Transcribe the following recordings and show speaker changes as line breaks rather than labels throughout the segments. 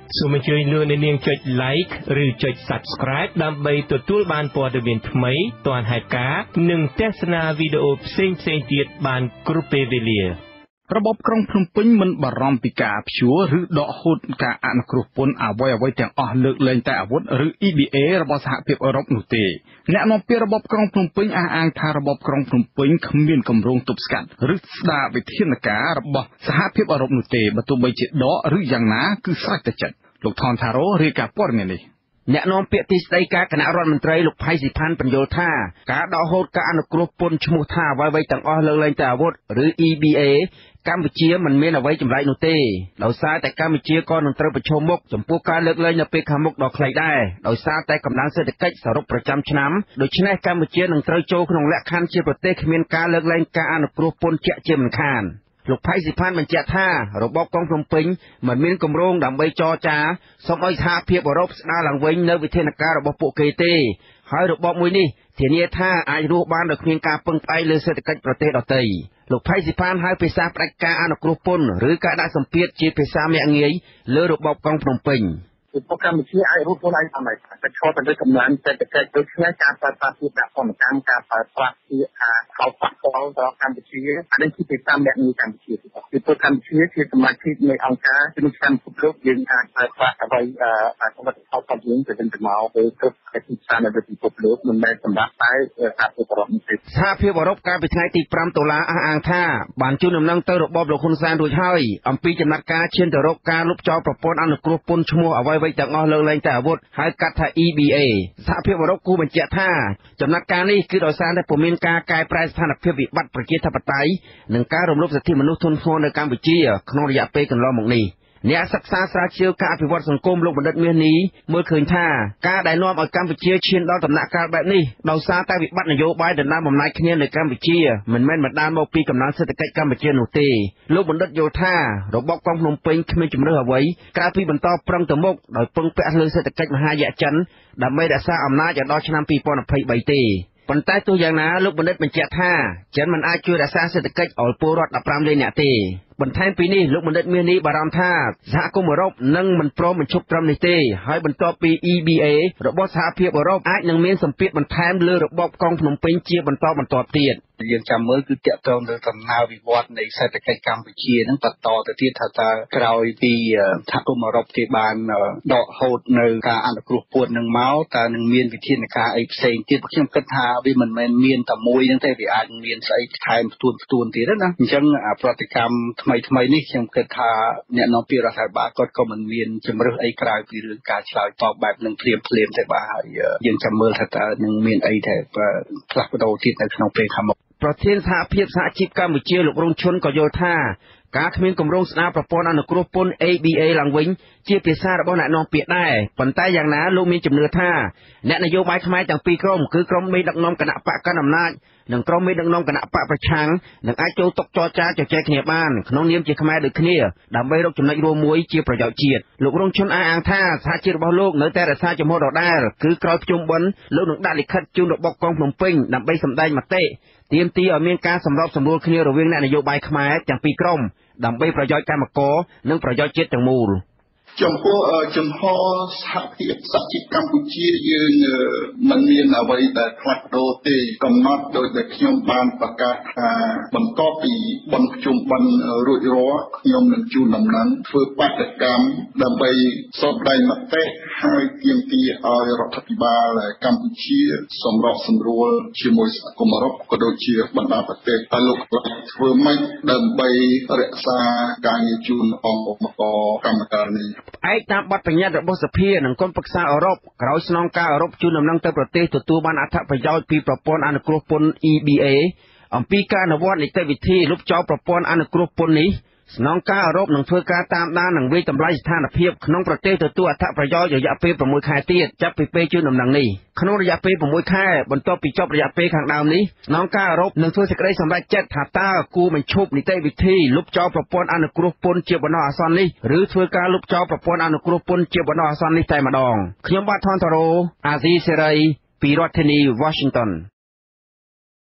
សូមអញ្ជើញលោកអ្នកនាងចុច like ឬចុច subscribe ដើម្បីទទួលបានព័ត៌មានថ្មីទាន់ហេតុការណ៍និងទស្សនាវីដេអូផ្សេងៗទៀតបានគ្រប់ពេលវេលារបបក្រុងភ្នំពេញមិនបារម្ភពីការព្យួរឬដកហូតការអនុគ្រោះពន្ធអ្វីៗទាំងអស់លើកលែងតែអាវុធឬ EBA របស់សហភាពអឺរ៉ុបនោះទេអ្នកនាំពាក្យរបបក្រុងភ្នំពេញអះអាងថារបបក្រុងភ្នំពេញគ្មានគម្រោងទប់ស្កាត់ឬស្ដារវិធានការរបស់សហភាពអឺរ៉ុបនោះទេបើទោះបីជាដកឬយ៉ាងណាគឺស្រេចតែចិត្តលោកថនថារ៉ូរាយការណ៍ព័ត៌មាននេះ
អ្នកនាំពាក្យទីស្តីការគណៈរដ្ឋមន្ត្រីលោកផៃស៊ីផាន់បញ្យល់ថាការដកហូតការអនុគ្រោះពន្ធឈ្មោះថាអ្វីៗទាំងអស់លើកលែងតែអាវុធឬ EBA កម្ពុជាមិនមានអ្វីចម្លែកនោះទេដោយសារតែកម្ពុជាក៏នឹងត្រូវប្រឈមមុខចំពោះការលើកលែងនៅពេលខាងមុខដ៏ខ្លីដែរដោយសារតែកម្លាំងសេដ្ឋកិច្ចសរុបប្រចាំឆ្នាំដូច្នេះកម្ពុជានឹងត្រូវចូលក្នុងលក្ខខណ្ឌជាប្រទេសគ្មានការលើកលែងការអនុគ្រោះពន្ធជាក់ជាមិនខានលោកផៃស៊ីផាន់បញ្ជាក់ថារបបក្រុងភ្នំពេញមិនមានគម្រោងដើម្បីចរចាសូមឲ្យសហភាពអឺរ៉ុបស្ដារឡើងវិញនៅវិធានការរបស់ពួកគេទេហើយរបបមួយនេះធានាថាអាចរស់បានដោយគ្មានការពឹងផ្អែកលើសេដ្ឋកិច្ចប្រទេសដទៃលោកផៃស៊ីផាន់ហៅភាសាផ្ដាច់ការអនុគ្រោះពន្ធឬការដាក់សម្ពាធជាភាសាមាក់ងាយលើរបបក្រុងភ្នំពេញ
ពួកកម្ពុជាអាចរស់ខ្លួនឯងតាមតែឈរទៅលើកម្លាំងសេដ្ឋកិច្ចដូចគ្នាការប្រើប្រាស់ពីដាក់កម្មការប្រើប្រាស់ពីខោប៉ះពាល់ដល់កម្ពុជាអានេះជាភាសាមាក់ងាយកម្ពុជាពីព្រោះកម្ពុជាជាសមាជិកនៃអង្គការពាណិជ្ជកម្មពិភពលោកយើងអាចប្រើប្រាស់អ្វីសម្រាប់ផលប្រយោជន៍ទៅវិញទៅមកទៅគ្រប់ទីផ្សារនៅពិភពលោកមិនមែនសម្រាប់តែសហភាពអឺរ៉ុបទេ
សហភាពអឺរ៉ុបកាលពីថ្ងៃទី5តុលាអះអាងថាបានជូនដំណឹងទៅរបបលោកហ៊ុនសែនរួចហើយអំពីចំណាត់ការឈានទៅរកការលុបចោលប្រព័ន្ធអនុគ្រោះពន្ធឈ្មោះអ្វីៗទាំងអស់លើកលែងតែអាវុធហៅកាត់ថា EBA សហភាពអឺរ៉ុបគូបញ្ជាក់ថាចំណាត់ការនេះគឺដោយសារតែពុំមានការកែប្រែស្ថានភាពវិបត្តិប្រជាធិបតេយ្យនិងការរំលោភសិទ្ធិមនុស្សធ្ងន់ធ្ងរនៅកម្ពុជាក្នុងរយៈពេលកន្លងមកនេះអ្នកសិក្សាស្រាវជ្រាវការអភិវឌ្ឍសង្គមលោកបណ្ឌិតមាសនេះមើលឃើញថាការដែលនាំឲ្យកម្ពុជាឈានដល់ដំណាក់កាលបែបនេះដោយសារតែវិបត្តិនយោបាយដណ្ដើមអំណាចគ្នានៅកម្ពុជាមិនមែនបណ្ដាលមកពីកំណើនសេដ្ឋកិច្ចកម្ពុជានោះទេលោកបណ្ឌិតយល់ថារបបក្រុងភ្នំពេញគ្មានជំរឿនអ្វីក្រៅពីបន្តប្រឹងទៅមុខដោយពឹងពាក់លើសេដ្ឋកិច្ចមហាយៈចិនដើម្បីរក្សាអំណាចដល់ឆ្នាំ2023ទេប៉ុន្តែទោះយ៉ាងណាលោកបណ្ឌិតបញ្ជាក់ថាចិនមិនអាចជួយរក្សាសេដ្ឋកិច្ចឲ្យពលរដ្ឋ15លាននាក់ទេបន្ថែមពីនេះលោកបណ្ឌិតមាសនេះបារម្ភថាសហគមន៍អឺរ៉ុបនឹងមិនព្រមបញ្ឈប់ត្រឹមនេះទេហើយបន្ទាប់ពី EBA របស់សហភាពអឺរ៉ុបអាចនឹងមានសម្ពាធបន្ថែមលើរបបក្រុងភ្នំពេញជាបន្តបន្ទាប់ទៀត
យើងចាំមើលគឺតាក់ទងទៅដំណើរវិវត្តនៃសេដ្ឋកិច្ចកម្ពុជានឹងបន្តទៅទៀតថាតើក្រោយពីសហគមន៍អឺរ៉ុបគេបានដកហូតនៅការអនុគ្រោះពន្ធនឹងមកតើនឹងមានវិធានការអីផ្សេងទៀតខ្ញុំគិតថាវាមិនមែនមានតែមួយហ្នឹងទេវាអាចមានស្អីថែមផ្ទួនទៀតណាអញ្ចឹងប្រតិកម្មថ្មីនេះខ្ញុំគិតថាអ្នកនាំពាក្យរដ្ឋាភិបាលគាត់ក៏មិនមានជំរឿសអីក្រៅពីរឿងការឆ្លើយតបបែបនឹងភ្លាមទេបាទហើយយើងចាំមើលថាតើនឹងមានអីដែលផ្លាស់ប្ដូរទៀតនៅក្នុងពេលខាងមុខ
ប្រធានសហភាពសហជីពកម្ពុជាលោករងឈុនក៏យល់ថាការគ្មានគម្រោងស្ដារប្រព័ន្ធអនុគ្រោះពន្ធ ABA ឡើងវិញជាភាសារបស់អ្នកនាំពាក្យដែរប៉ុន្តែយ៉ាងណាលោកមានជំនឿថាអ្នកនយោបាយខ្មែរទាំងពីរក្រុមគឺក្រុមមេដឹកនាំគណៈបកកណ្ដាលអំណាចនិងក្រុមមេដឹកនាំគណៈបកប្រឆាំងនឹងអាចចូលតុចរចាជជែកគ្នាបានក្នុងនាមជាខ្មែរដូចគ្នាដើម្បីរកចំណុចរួមមួយជាប្រយោជន៍ជាតិលោករងឈុនអះអាងថាសហជីពរបស់លោកនៅតែរក្សាចំហដដែលគឺក្រោយប្រជុំបិណ្ឌលោកនឹងដាក់លិខិតជូនរបបក្រុងភ្នំពេញដើម្បីសម្ដែងមតិទាមទារឲ្យមានការសម្របសម្រួលគ្នារវាងអ្នកនយោបាយខ្មែរទាំងពីរក្រុមដើម្បីប្រយោជន៍កម្មករនិងប្រយោជន៍ជាតិទាំងមូល
ចំពោះចំហសហភាពសហជីពកម្ពុជាយើងមិនមានអ្វីដែលផ្លាស់ប្ដូរទេកំណត់ដោយតែខ្ញុំបានប្រកាសថាបន្ទាប់ពីបន់ជុំបន់រួចរាល់ខ្ញុំនឹងជូនដំណឹងធ្វើបដកម្មដើម្បីសម្ដែងមតិហើយទាមទារឲ្យរដ្ឋាភិបាលកម្ពុជាសម្របសម្រួលជាមួយសហគមន៍អឺរ៉ុបក៏ដូចជាបណ្ដាប្រទេសហើយលោកធ្វើម៉េចដើម្បីរក្សាការងារជូនអង្គកម្មការនេះ
ឯកតាមបទបញ្ញត្តិរបស់សភានិងក្រុមប្រឹក្សាអឺរ៉ុបក្រោយស្នងការអឺរ៉ុបជូនដំណឹងទៅប្រទេសទទួលបានអត្ថប្រយោជន៍ពីប្រព័ន្ធអនុគ្រោះពន្ធ EBA អំពីការអនុវត្តនីតិវិធីលុបចោលប្រព័ន្ធអនុគ្រោះពន្ធនេះស្នងការអឺរ៉ុបនឹងធ្វើការតាមដាននិងវិយតម្លៃស្ថានភាពក្នុងប្រទេសទទួលអត្ថប្រយោជន៍រយៈពេល6ខែទៀតចាប់ពីពេលជូនដំណឹងនេះក្នុងរយៈពេល6ខែបន្ទាប់ពីចប់រយៈពេលខាងដើមនេះស្នងការអឺរ៉ុបនឹងធ្វើសេចក្តីសម្រេចចិត្តថាតើគួរបញ្ឈប់នីតិវិធីលុបចោលប្រព័ន្ធអនុគ្រោះពន្ធជាបណ្ដោះអាសន្ននេះឬធ្វើការលុបចោលប្រព័ន្ធអនុគ្រោះពន្ធជាបណ្ដោះអាសន្ននេះតែម្ដងខ្ញុំបាទថនតារ៉ូអាស៊ីសេរីពីរដ្ឋធានី Washington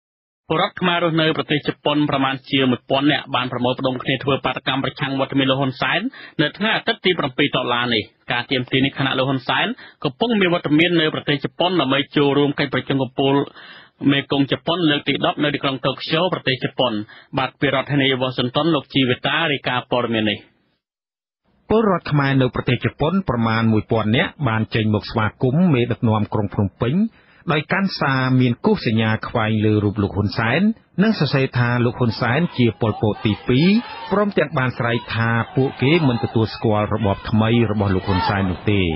ពលរដ្ឋខ្មែររស់នៅប្រទេសជប៉ុនប្រមាណជា 1000 នាក់បានប្រមូលផ្ដុំគ្នាធ្វើបាតកម្មប្រឆាំងវត្តមានលោកហ៊ុនសែននៅថ្ងៃអាទិត្យទី 7 តុលានេះការទាមទារនេះខណៈលោកហ៊ុនសែនកំពុងមានវត្តមាននៅប្រទេសជប៉ុនដើម្បីចូលរួមកិច្ចប្រជុំកំពូលមេគង្គជប៉ុនលើកទី 10 នៅទីក្រុងតូក្យូប្រទេសជប៉ុនបាទពីរដ្ឋធានីវ៉ាស៊ីនតោនលោកជីវតារាយការណ៍ព័ត៌មាននេះ
ពលរដ្ឋខ្មែរនៅប្រទេសជប៉ុនប្រមាណ 1000 នាក់បានចេញមកស្វាគមន៍មេដឹកនាំក្រុងភ្នំពេញដោយកាន់សារមានគូសសញ្ញាខ្វែងលើរូបលោកហ៊ុនសែននិងសរសេរថាលោកហ៊ុនសែនជាប៉ុលពតទី 2 ព្រមទាំងបានស្រែកថាពួកគេមិនទទួលស្គាល់របបថ្មីរបស់លោកហ៊ុនសែននោះទេ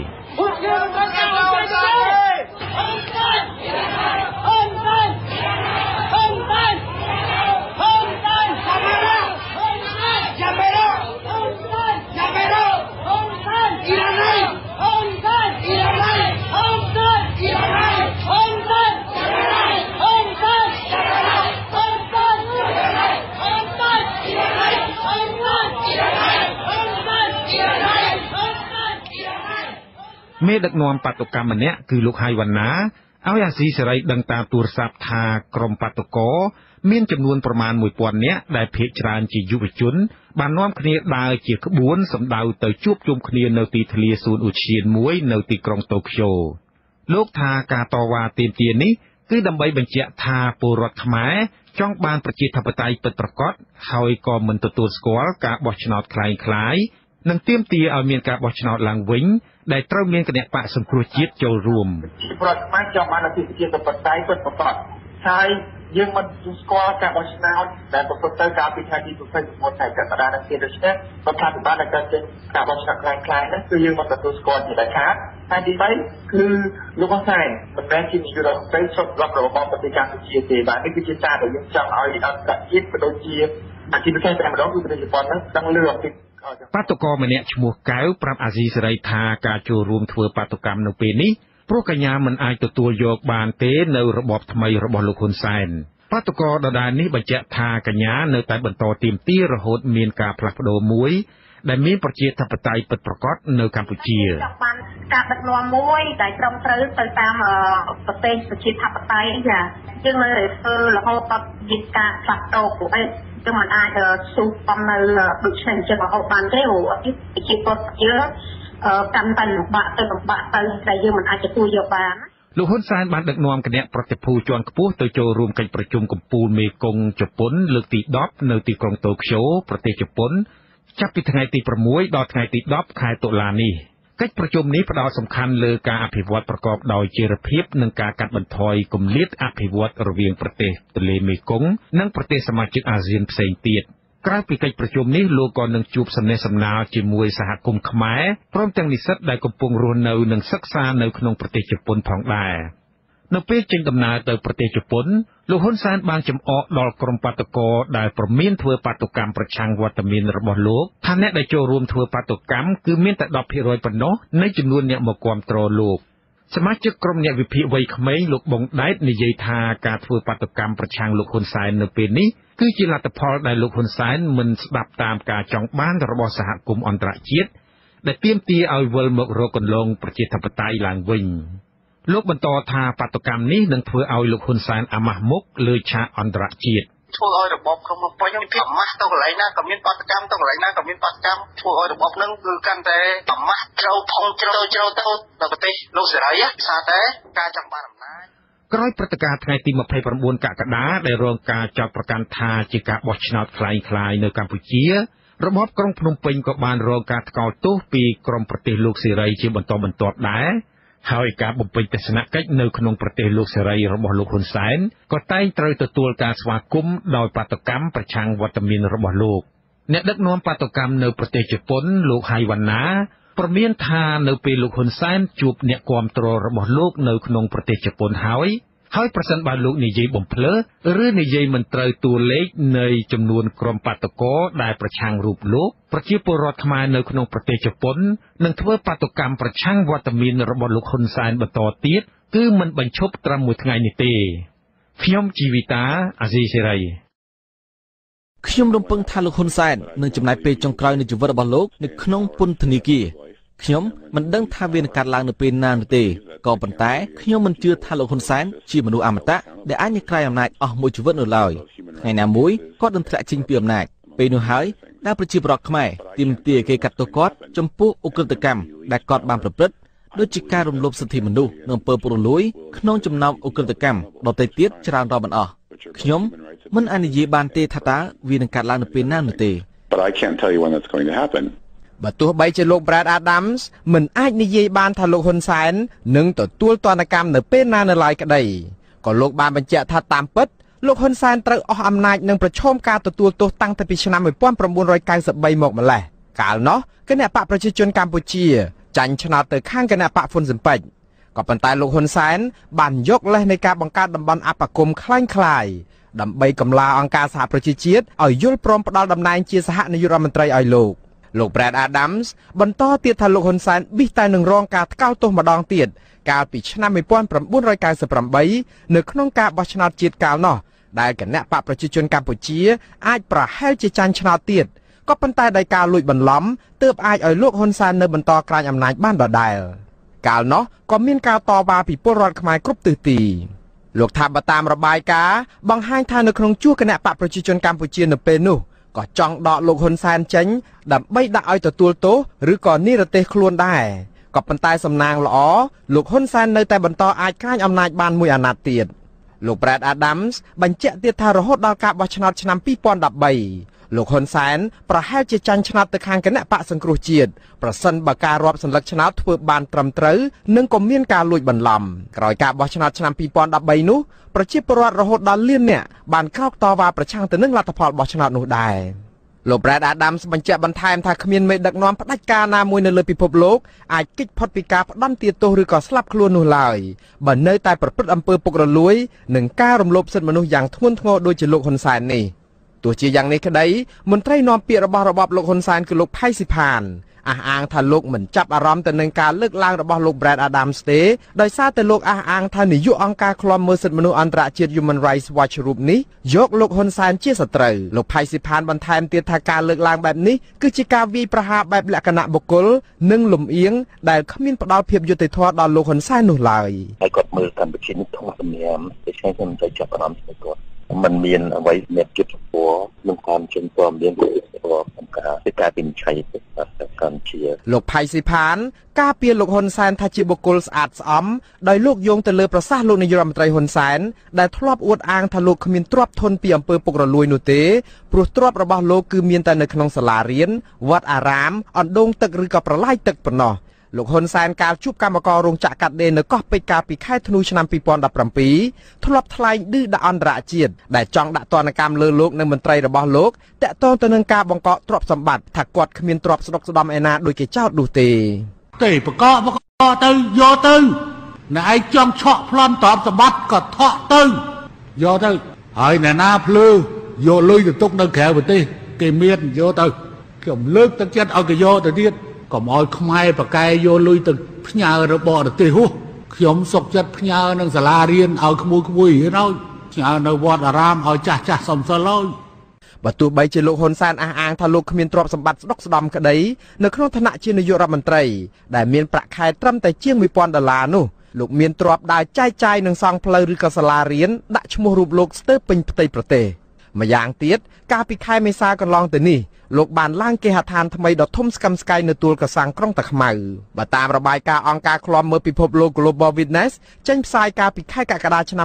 មេដឹកនាំបាតុកម្មម្នាក់គឺលោកហៃវណ្ណាឲ្យអាស៊ីសេរីដឹងតាមទូរស័ព្ទថាក្រុមបាតុករមានចំនួនប្រមាណ 1000 នាក់ដែលភាគច្រើនជាយុវជនបាននាំគ្នាដើរជាក្បួនសម្ដៅទៅជួបជុំគ្នានៅទីធ្លាសួនឧទ្យានមួយនៅទីក្រុងតូក្យូលោកថាការតវ៉ាទាមទារនេះគឺដើម្បីបញ្ជាក់ថាពលរដ្ឋខ្មែរចង់បានប្រជាធិបតេយ្យពិតប្រាកដហើយក៏មិនទទួលស្គាល់ការបោះឆ្នោតคล้ายៗនិងទាមទារឲ្យមានការបោះឆ្នោតឡើងវិញដែលត្រូវមានគណៈបកសង្គ្រោះជាតិចូលរួម
ពលរដ្ឋខ្មែរចង់បានប្រជាធិបតេយ្យពិតប្រាកដហើយយើងមិនស្គាល់ការបោះឆ្នោតដែលប្រព្រឹត្តទៅកាលពីថ្ងៃទី29ខែកក្កដានេះទេដូច្នេះរដ្ឋាភិបាលដែលកើតចេញការបោះឆ្នោតคล้ายៗនេះគឺយើងមិនទទួលស្គាល់ជាដាច់ខាតហើយទី3គឺលោកហ៊ុនសែនមិនមែនជានាយករដ្ឋមន្ត្រីសុទ្ធរាប់របបប្រទេសកម្ពុជាទេបាទនេះគឺជាសារដែលយើងចង់ឲ្យអន្តរជាតិក៏ដូចជាអាជីវកម្មតែម្ដងគឺប្រទេសជប៉ុននឹងដឹងលឺអំពី
បាតុករម្នាក់ឈ្មោះកៅប្រាប់អាស៊ីសេរីថាការចូលរួមធ្វើបាតុកម្មនៅពេលនេះព្រោះកញ្ញាមិនអាចទទួលយកបានទេនៅរបបថ្មីរបស់លោកហ៊ុនសែនបាតុករដដែលនេះបញ្ជាក់ថាកញ្ញានៅតែបន្តទាមទាររហូតមានការផ្លាស់ប្ដូរមួយដែលមានប្រជាធិបតេយ្យពិតប្រាកដនៅកម្ពុជា
បានការដឹកនាំមួយដែលត្រឹមត្រូវទៅតាមប្រទេសប្រជាធិបតេយ្យចាយើងនៅធ្វើរហូតដល់មានការផ្លាស់ប្ដូរពួកឯងគឺมันអាចស៊ូបំនៅដូចនេះចឹងរហូតបានទេព្រោះជាពលរដ្ឋយើងកាន់តែលំបាកទៅតែយើងមិនអាចទទួលយកបាន
លោកហ៊ុនសែនបានដឹកនាំគណៈប្រតិភូជាន់ខ្ពស់ទៅចូលរួមកិច្ចប្រជុំកំពូលមេគង្គជប៉ុនលើកទី 10 នៅទីក្រុងតូក្យូប្រទេសជប៉ុនចាប់ពីថ្ងៃទី 6 ដល់ថ្ងៃទី 10 ខែតុលានេះកិច្ចប្រជុំនេះផ្ដោតសំខាន់លើការអភិវឌ្ឍប្រកបដោយចីរភាពនិងការកាត់បន្ថយគម្លាតអភិវឌ្ឍរវាងប្រទេសទន្លេមេគង្គនិងប្រទេសសមាជិកអាស៊ានផ្សេងទៀតក្រៅពីកិច្ចប្រជុំនេះលោកក៏នឹងជួបសំណេះសំណាលជាមួយសហគមន៍ខ្មែរព្រមទាំងនិស្សិតដែលកំពុងរស់នៅនិងសិក្សានៅក្នុងប្រទេសជប៉ុនផងដែរនៅពេលចេញដំណើរទៅប្រទេសជប៉ុនលោកហ៊ុនសែនបានចំអកដល់ក្រុមបាតុករដែលព្រមានធ្វើបាតុកម្មប្រឆាំងវត្តមានរបស់លោកថាអ្នកដែលចូលរួមធ្វើបាតុកម្មគឺមានតែ 10% ប៉ុណ្ណោះនៃចំនួនអ្នកមកគាំទ្រលោកសមាជិកក្រុមអ្នកវិភាគវ័យក្មេងលោកប៊ុងដែតនិយាយថាការធ្វើបាតុកម្មប្រឆាំងលោកហ៊ុនសែននៅពេលនេះគឺជាលទ្ធផលដែលលោកហ៊ុនសែនមិនស្ដាប់តាមការចង់បានរបស់សហគមន៍អន្តរជាតិដែលទាមទារឲ្យវិលមករកគន្លងប្រជាធិបតេយ្យឡើងវិញលោកបន្តថាបាតុកម្មនេះនឹងធ្វើឲ្យលោកហ៊ុនសែនអាម៉ាស់មុខលើឆាកអន្តរជាតិ
ធ្វើឲ្យរបបក្នុងពេញមានភាពអាម៉ាស់ទៅកន្លែងណាក៏មានបាតុកម្មទៅកន្លែងណាក៏មានបាតុកម្មធ្វើឲ្យរបបនឹងគឺកាន់តែអាម៉ាស់ជ្រៅផុងជ្រៅទៅនៅប្រទេសលោកសេរីសារតែការចង់បានអំណាច
ក្រោយព្រឹត្តិការណ៍ថ្ងៃទី 29 កក្កដាដែលរងការចោទប្រកាន់ថាជាការបោះឆ្នោតคล้ายៗនៅកម្ពុជារបបក្រុងភ្នំពេញក៏បានរងការថ្កោលទោសពីក្រមប្រទេសលោកសេរីជាបន្តបន្ទាប់ដែរហើយការបំពេញទស្សនកិច្ចនៅក្នុងប្រទេសលោកសេរីរបស់លោកហ៊ុនសែនក៏តែងត្រូវទទួលការស្វាគមន៍ដោយបាតុកម្មប្រឆាំងវត្តមានរបស់លោកអ្នកដឹកនាំបាតុកម្មនៅប្រទេសជប៉ុនលោកហៃវណ្ណាព្រមានថានៅពេលលោកហ៊ុនសែនជួបអ្នកគាំទ្ររបស់លោកនៅក្នុងប្រទេសជប៉ុនហើយប្រសិនបើលោកនិយាយបំភ្លើឬនិយាយមិនត្រូវតួលេខនៃចំនួនក្រុមបាតុករដែលប្រឆាំងរូបលោកប្រជាពលរដ្ឋខ្មែរនៅក្នុងប្រទេសជប៉ុននឹងធ្វើបាតុកម្មប្រឆាំងវត្តមានរបស់លោកហ៊ុនសែនបន្តទៀតគឺមិនបញ្ឈប់ត្រឹមមួយថ្ងៃនេះទេខ្ញុំជីវិតាអាស៊ីសេរី
ខ្ញុំរំពឹងថាលោកហ៊ុនសែននឹងចំណាយពេលចុងក្រោយនៃជីវិតរបស់លោកនៅក្នុងពន្ធនាគារខ្ញុំមិនដឹងថាវានឹងកាត់ឡើងនៅពេលណានោះទេក៏ប៉ុន្តែខ្ញុំមិនជឿថាលោកហ៊ុនសែនជាមនុស្សអមតៈដែលអាចនឹងក្លាយអំណាចអស់មួយជីវិតនោះឡើយថ្ងៃណាមួយគាត់នឹងធ្លាក់ចេញពីអំណាចពេលនោះហើយដែលប្រជាពលរដ្ឋខ្មែរទាមទារគេកាត់ទោសគាត់ចំពោះឧក្រិដ្ឋកម្មដែលគាត់បានប្រព្រឹត្តដូចជាការរំលោភសិទ្ធិមនុស្សនិងអំពើពុករលួយក្នុងចំណោមឧក្រិដ្ឋកម្មដទៃទៀតច្រើនរាប់មិនអស់ខ្ញុំមិនអាចនិយាយបានទេថាតើវានឹងកាត់ឡើងនៅពេលណានោះទេ
But I can't tell you when that's going to happen.
បើទោះបីជាលោក Brad Adams មិនអាចនិយាយបានថាលោកហ៊ុនសែននឹងទទួលទណ្ឌកម្មនៅពេលណានៅឡើយក្តីក៏លោកបានបញ្ជាក់ថាតាមពិតលោកហ៊ុនសែនត្រូវអស់អំណាចនិងប្រឈមការទទួលទោសតាំងពីឆ្នាំ1993មកម្លេះកាលនោះគណៈបកប្រជាជនកម្ពុជាចាញ់ឆ្នោតទៅខាងគណៈបកហ៊ុនស៊ិនប៉ិចក៏ប៉ុន្តែលោកហ៊ុនសែនបានយកលេសនៃការបង្កើតតំបន់អបគមคล้ายៗដើម្បីកម្លាអង្គការសហប្រជាជាតិឲ្យយល់ព្រមផ្ដល់តំណែងជាសហនាយករដ្ឋមន្ត្រីឲ្យលោក Brad Adams បន្តទៀតថាលោកហ៊ុនសែនប៊ីសតែនឹងរងការថ្កោលទោសម្ដងទៀតកាលពីឆ្នាំ1998នៅក្នុងការបោះឆ្នោតជាតិកាលនោះដែលគណៈបកប្រជាជនកម្ពុជាអាចប្រហែលជាចាញ់ឆ្នោតទៀតក៏ប៉ុន្តែដោយការលួចបន្លំទើបអាចឲ្យលោកហ៊ុនសែននៅបន្តក្រាញអំណាចបានដដែលកាលនោះក៏មានការតវ៉ាពីពលរដ្ឋខ្មែរគ្រប់ទិសទីលោកថាបើតាមរបាយការណ៍បង្ហាញថានៅក្នុងជួរគណៈបកប្រជាជនកម្ពុជានៅពេលនោះក៏ចង់ដកលោកហ៊ុនសែនចេញដើម្បីដាក់ឲ្យទទួលទោសឬក៏និរទេសខ្លួនដែរក៏ប៉ុន្តែសំណាងល្អលោកហ៊ុនសែននៅតែបន្តអាចក្រាញអំណាចបានមួយអាណត្តិទៀតលោក Brad Adams បញ្ជាក់ទៀតថារហូតដល់ការបោះឆ្នោតឆ្នាំ2013លោកហ៊ុនសែនប្រហែលជាចាញ់ឆ្នោតទៅខាងគណៈបកសង្គ្រោះជាតិប្រសិនបើការរាប់សន្លឹកឆ្នោតធ្វើបានត្រឹមត្រូវនិងក៏មានការលួចបន្លំក្រោយការបោះឆ្នោតឆ្នាំ2013នោះប្រជាពលរដ្ឋរហូតដល់លានអ្នកបានក្រោកតវ៉ាប្រឆាំងទៅនឹងលទ្ធផលបោះឆ្នោតនោះដែរលោក Brad Adams បញ្ជាក់បន្ថែមថាគ្មានមេដឹកនាំផ្ដាច់ការណាមួយនៅលើពិភពលោកអាចគេចផុតពីការផ្ដន្ទាទោសឬក៏ស្លាប់ខ្លួននោះឡើយបើនៅតែប្រព្រឹត្តអំពើពុករលួយនិងការរំលោភសិទ្ធិមនុស្សយ៉ាងធ្ងន់ធ្ងរដូចជាលោកហ៊ុនសែននេះទោះជាយ៉ាងនេះក្តីមន្ត្រីនាំពាក្យរបស់របបលោកហ៊ុនសែនគឺលោកផៃស៊ីផានអះអាងថាលោកមិនចាប់អារម្មណ៍ទៅនឹងការលើកឡើងរបស់លោក Brad Adams ទេដោយសារតែលោកអះអាងថានាយកអង្គការឃ្លាំមើលសិទ្ធិមនុស្សអន្តរជាតិ Human Rights Watch រូបនេះយកលោកហ៊ុនសែនជាសត្រូវលោកផៃស៊ីផានបន្ថែមទៀតថាការលើកឡើងបែបនេះគឺជាការវាយប្រហារបែបលក្ខណៈបុគ្គលនិងលំអៀងដែលគ្មានផ្ដល់ភាពយុត្តិធម៌ដល់លោកហ៊ុនសែននោះឡើយ
ហើយគាត់មើលកម្ពុជានេះធំសម្ញាមដូច្នេះខ្ញុំមិនទៅចាប់អារម្មណ៍ទៅគាត់มันមានអ្វីមានគិតចំពោះនឹងតាមជំព័រមានរបស់ការពីការពិនិត្យទៅកម្ពុជា
លោកផៃស៊ីផានការពារលោកហ៊ុនសែនថាជាបុគ្គលស្អាតស្អំដោយលោកយោងទៅលើប្រសាសន៍លោកនាយករដ្ឋមន្ត្រីហ៊ុនសែនដែលធ្លាប់អួតអាងថាលោកគ្មានទ្រព្យធនពីអំពើពុករលួយនោះទេព្រោះទ្រព្យរបស់លោកគឺមានតែនៅក្នុងសាលារៀនវត្តអារាមអណ្ដូងទឹកឬក៏ប្រឡាយទឹកប៉ុណ្ណោះលោកហ៊ុនសែនកាលជួបកម្មកររោងចក្រកាត់ដេរនៅកោះពេជ្រកាលពីខែធ្នូឆ្នាំ2017ធ្លាប់ថ្លែងឌឺដាក់អន្តរជាតិដែលចង់ដាក់ទណ្ឌកម្មលើលោកនិងមន្ត្រីរបស់លោកតាក់ទងទៅនឹងការបង្កកទ្រព្យសម្បត្តិថាគាត់គ្មានទ្រព្យស្ដុកស្ដំឯណាដូចគេចោទនោះទេ
បង្កទៅយកទៅអ្នកឯងចង់ឆក់ប្លន់ទ្រព្យសម្បត្តិក៏ថក់ទៅយកទៅហើយអ្នកណាភ្លឺយកលុយទៅទុកនៅក្រៅប្រទេសគេមានយកទៅខ្ញុំលើកទឹកចិត្តឲ្យគេយកទៅទៀតកុំឲ្យខ្មែរប្រកែយកលុយទៅផ្ញើរបស់ប្រទេសហោះខ្ញុំសុកចិត្តផ្ញើនឹងសាលារៀនឲ្យក្មួយរៀនឲ្យផ្ញើនៅវត្តអារាមឲ្យចាស់សំសិលឲ្យ
បើទោះបីជាលោកហ៊ុនសែនអះអាងថាលោកគ្មានទ្រព្យសម្បត្តិស្ដុកស្ដំក្តីនៅក្នុងឋានៈជានាយករដ្ឋមន្ត្រីដែលមានប្រាក់ខែត្រឹមតែជាង$1000នោះលោកមានទ្រព្យដើរចែកចាយនឹងសង់ផ្លូវឬក៏សាលារៀនដាក់ឈ្មោះរូបលោកស្ទើរពេញផ្ទៃប្រទេសម្យ៉ាងទៀតកាលពីខែមេសាកន្លងទៅនេះលោកបានឡើងគេហដ្ឋានថ្មីដ៏ធំស្កឹមស្កៃនៅទួលកសាំងក្រុងតាខ្មៅបើតាមរបាយការណ៍អង្គការឃ្លាំមើលពិភពលោក Global Witness ចេញផ្សាយកាលពីខែកក្កដាឆ្នាំ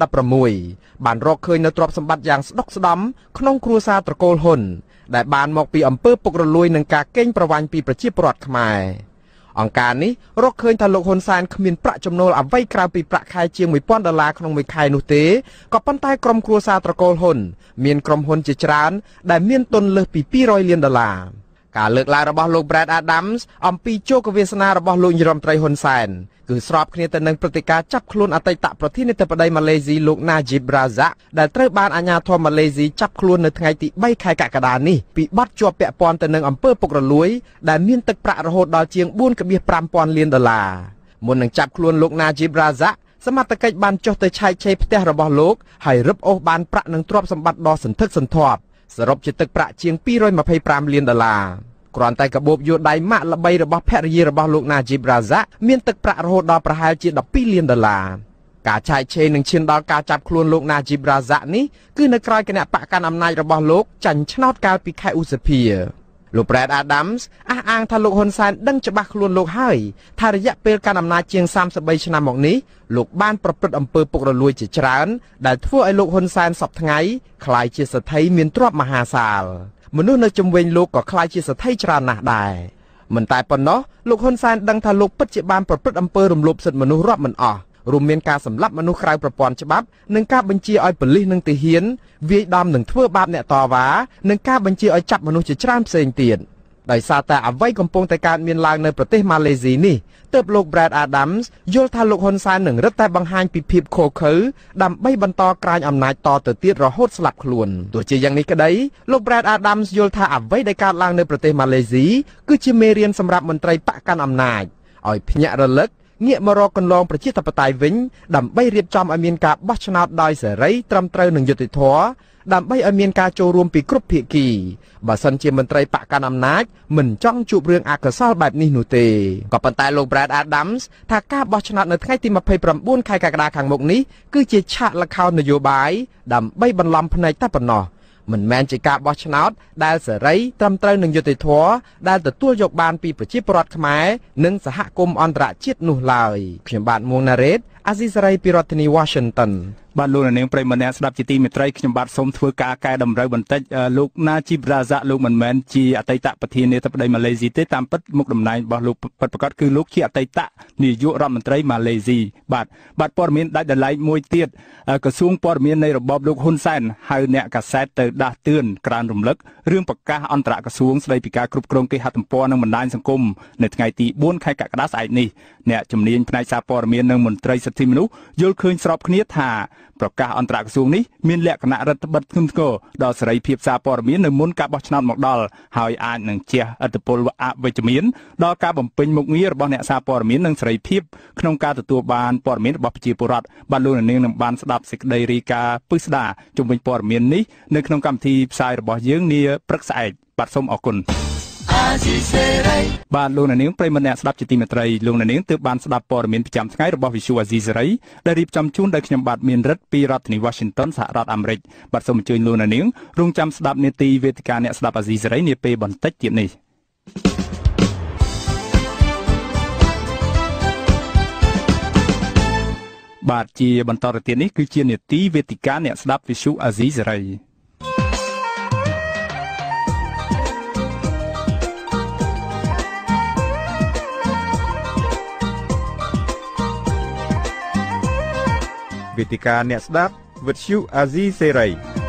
2016បានរកឃើញនៅទ្រព្យសម្បត្តិយ៉ាងស្ដុកស្ដំក្នុងគ្រួសារត្រកូលហ៊ុនដែលបានមកពីអំពើពុករលួយនិងការកេងប្រវ័ញ្ចពីប្រជាពលរដ្ឋខ្មែរអង្គការនេះរកឃើញថាលោកហ៊ុនសែនគ្មានប្រាក់ចំណូលអ្វីក្រៅពីប្រាក់ខែជាង$1000ក្នុងមួយខែនោះទេក៏ប៉ុន្តែក្រុមគ្រួសារត្រកូលហ៊ុនមានក្រុមហ៊ុនជាច្រើនដែលមានទុនលើសពី$200លានការលើកឡើងរបស់លោក Brad Adams អំពីជោគវាសនារបស់លោកនាយរដ្ឋមន្ត្រីហ៊ុនសែនគឺស្របគ្នាទៅនឹងព្រឹត្តិការណ៍ចាប់ខ្លួនអតីតប្រធានាធិបតីម៉ាឡេស៊ីលោក Najib Razak ដែលត្រូវបានអាជ្ញាធរម៉ាឡេស៊ីចាប់ខ្លួននៅថ្ងៃទី3ខែកក្កដានេះពីបទជាប់ពាក់ព័ន្ធទៅនឹងអំពើពុករលួយដែលមានទឹកប្រាក់រហូតដល់ជាង$4.5 លានមុននឹងចាប់ខ្លួនលោក Najib Razak សមត្ថកិច្ចបានចុះទៅឆែកឆេរផ្ទះរបស់លោកហើយរឹបអូសបានប្រាក់និងទ្រព្យសម្បត្តិដ៏សន្ធឹកសន្ធាប់សរុបជាទឹកប្រាក់ជាង$225 លានគ្រាន់តែកាបូបយួរដៃម៉ាក់ល្បីរបស់ភរិយារបស់លោក Najib Razak មានទឹកប្រាក់រហូតដល់ប្រហែលជា$12 លានការឆែកឆេរនឹងឈានដល់ការចាប់ខ្លួនលោក Najib Razak នេះគឺនៅក្រោយគណៈបកកាន់អំណាចរបស់លោកចាញ់ឆ្នោតកាលពីខែឧសភាលោក Brad Adams អះអាងថាលោកហ៊ុនសែនដឹងច្បាស់ខ្លួនលោកហើយថារយៈពេលកាន់អំណាចជាង33ឆ្នាំមកនេះលោកបានប្រព្រឹត្តអំពើពុករលួយជាច្រើនដែលធ្វើឲ្យលោកហ៊ុនសែនសពថ្ងៃក្លាយជាសេដ្ឋីមានទ្រព្យមហាសាលមនុស្សនៅជុំវិញលោកក៏ក្លាយជាសេដ្ឋីច្រើនណាស់ដែរមិនតែប៉ុណ្ណោះលោកហ៊ុនសែនដឹងថាលោកពិតជាបានប្រព្រឹត្តអំពើរំលោភសិទ្ធិមនុស្សរាប់មិនអស់រួមមានការសម្លាប់មនុស្សក្រៅប្រព័ន្ធច្បាប់និងការបញ្ជាឲ្យប៉ូលីសនិងទាហានវាយដំនិងធ្វើបាបអ្នកតវ៉ានិងការបញ្ជាឲ្យចាប់មនុស្សជាច្រើនផ្សេងទៀតដោយសារតែអ្វីកំពុងតែកើតមានឡើងនៅប្រទេសម៉ាឡេស៊ីនេះទើបលោក Brad Adams យល់ថាលោកហ៊ុនសែននឹងរឹតតែបង្ហាញពីភាពខុសខើដើម្បីបន្តក្រាញអំណាចតទៅទៀតរហូតស្លាប់ខ្លួនទោះជាយ៉ាងនេះក្តីលោក Brad Adams យល់ថាអ្វីដែលកើតឡើងនៅប្រទេសម៉ាឡេស៊ីគឺជាមេរៀនសម្រាប់មន្ត្រីបកកាន់អំណាចឲ្យភ្ញាក់រលឹកងាកមករកកន្លងប្រជាធិបតេយ្យវិញដើម្បីរៀបចំឲ្យមានការបោះឆ្នោតដោយសេរីត្រឹមត្រូវនិងយុត្តិធម៌ដើម្បីឲ្យមានការចូលរួមពីគ្រប់ភាគីបើសិនជាមន្ត្រីបកកាន់អំណាចមិនចង់ជួបរឿងអកុសលបែបនេះនោះទេក៏ប៉ុន្តែលោក Brad Adams ថាការបោះឆ្នោតនៅថ្ងៃទី29ខែកក្កដាខាងមុខនេះគឺជាឆាកល្ខោននយោបាយដើម្បីបន្លំភ្នែកតែប៉ុណ្ណោះមិនមែនជាការបោះឆ្នោតដែលសេរីត្រឹមត្រូវនឹងយុត្តិធម៌ដែលទទួលយកបានពីប្រជាពលរដ្ឋខ្មែរនិងសហគមន៍អន្តរជាតិនោះឡើយខ្ញុំបាទមួងណារ៉េតអាស៊ីសេរីពីរដ្ឋធានី Washington
បាទលោកនាងប្រិយមិត្តអ្នកស្ដាប់ជាទីមេត្រីខ្ញុំបាទសូមធ្វើការកែតម្រូវបន្តិចលោក Najib Razak លោកមិនមែនជាអតីតប្រធានាធិបតីម៉ាឡេស៊ីទេតាមពិតមុខតំណែងរបស់លោកពិតប្រាកដគឺលោកជាអតីតនាយករដ្ឋមន្ត្រីម៉ាឡេស៊ីបាទព័ត៌មានដាច់ដライមួយទៀតក្រសួងព័ត៌មាននៃរបបលោកហ៊ុនសែនហៅអ្នកកាសែតទៅដាស់តឿនក្រើនរំលឹករឿងប្រកាសអន្តរក្រសួងស្ដីពីការគ្រប់គ្រងគេហទំព័រនិងបណ្ដាញសង្គមនៅថ្ងៃទី4ខែកក្កដាស្អែកនេះអ្នកជំនាញផ្នែកសារព័ត៌មាននិងមន្ត្រីសិទ្ធិមនុស្សយល់ឃើញស្របគ្នាថាប្រកាសអន្តរក្រសួងនេះមានលក្ខណៈរដ្ឋបិទធ្ងន់ធ្ងរដល់សេរីភាពសារព័ត៌មាននៅមុនការបោះឆ្នោតមកដល់ហើយអាចនឹងជះឥទ្ធិពលអវិជ្ជមានដល់ការបំពេញមុខងាររបស់អ្នកសារព័ត៌មាននិងសេរីភាពក្នុងការទទួលបានព័ត៌មានរបស់ប្រជាពលរដ្ឋបាទលោកនាងនឹងបានស្ដាប់សេចក្តីរាយការណ៍ពិស្ដារជុំវិញព័ត៌មាននេះនៅក្នុងកម្មវិធីផ្សាយរបស់យើងនាព្រឹកស្អែកបាទសូមអរគុណបាទលោកនាងប្រិយមិត្តអ្នកស្ដាប់ជាទីមេត្រីលោកនាងទើបបានស្ដាប់ព័ត៌មានប្រចាំថ្ងៃរបស់ Visual Asia Serai ដែលរៀបចំជូនដោយខ្ញុំបាទមានរិទ្ធពីរដ្ឋធានី Washington សហរដ្ឋអាមេរិកបាទសូមអញ្ជើញលោកនាងរងចាំស្ដាប់នាទីវេទិកាអ្នកស្ដាប់ Asia Serai នាពេលបន្តិចទៀតនេះបាទជាបន្តទៅទៀតនេះគឺជានាទីវេទិកាអ្នកស្ដាប់ Visual Asia Seraiវេទិកាអ្នកស្ដាប់វិទ្យុអាស៊ីសេរី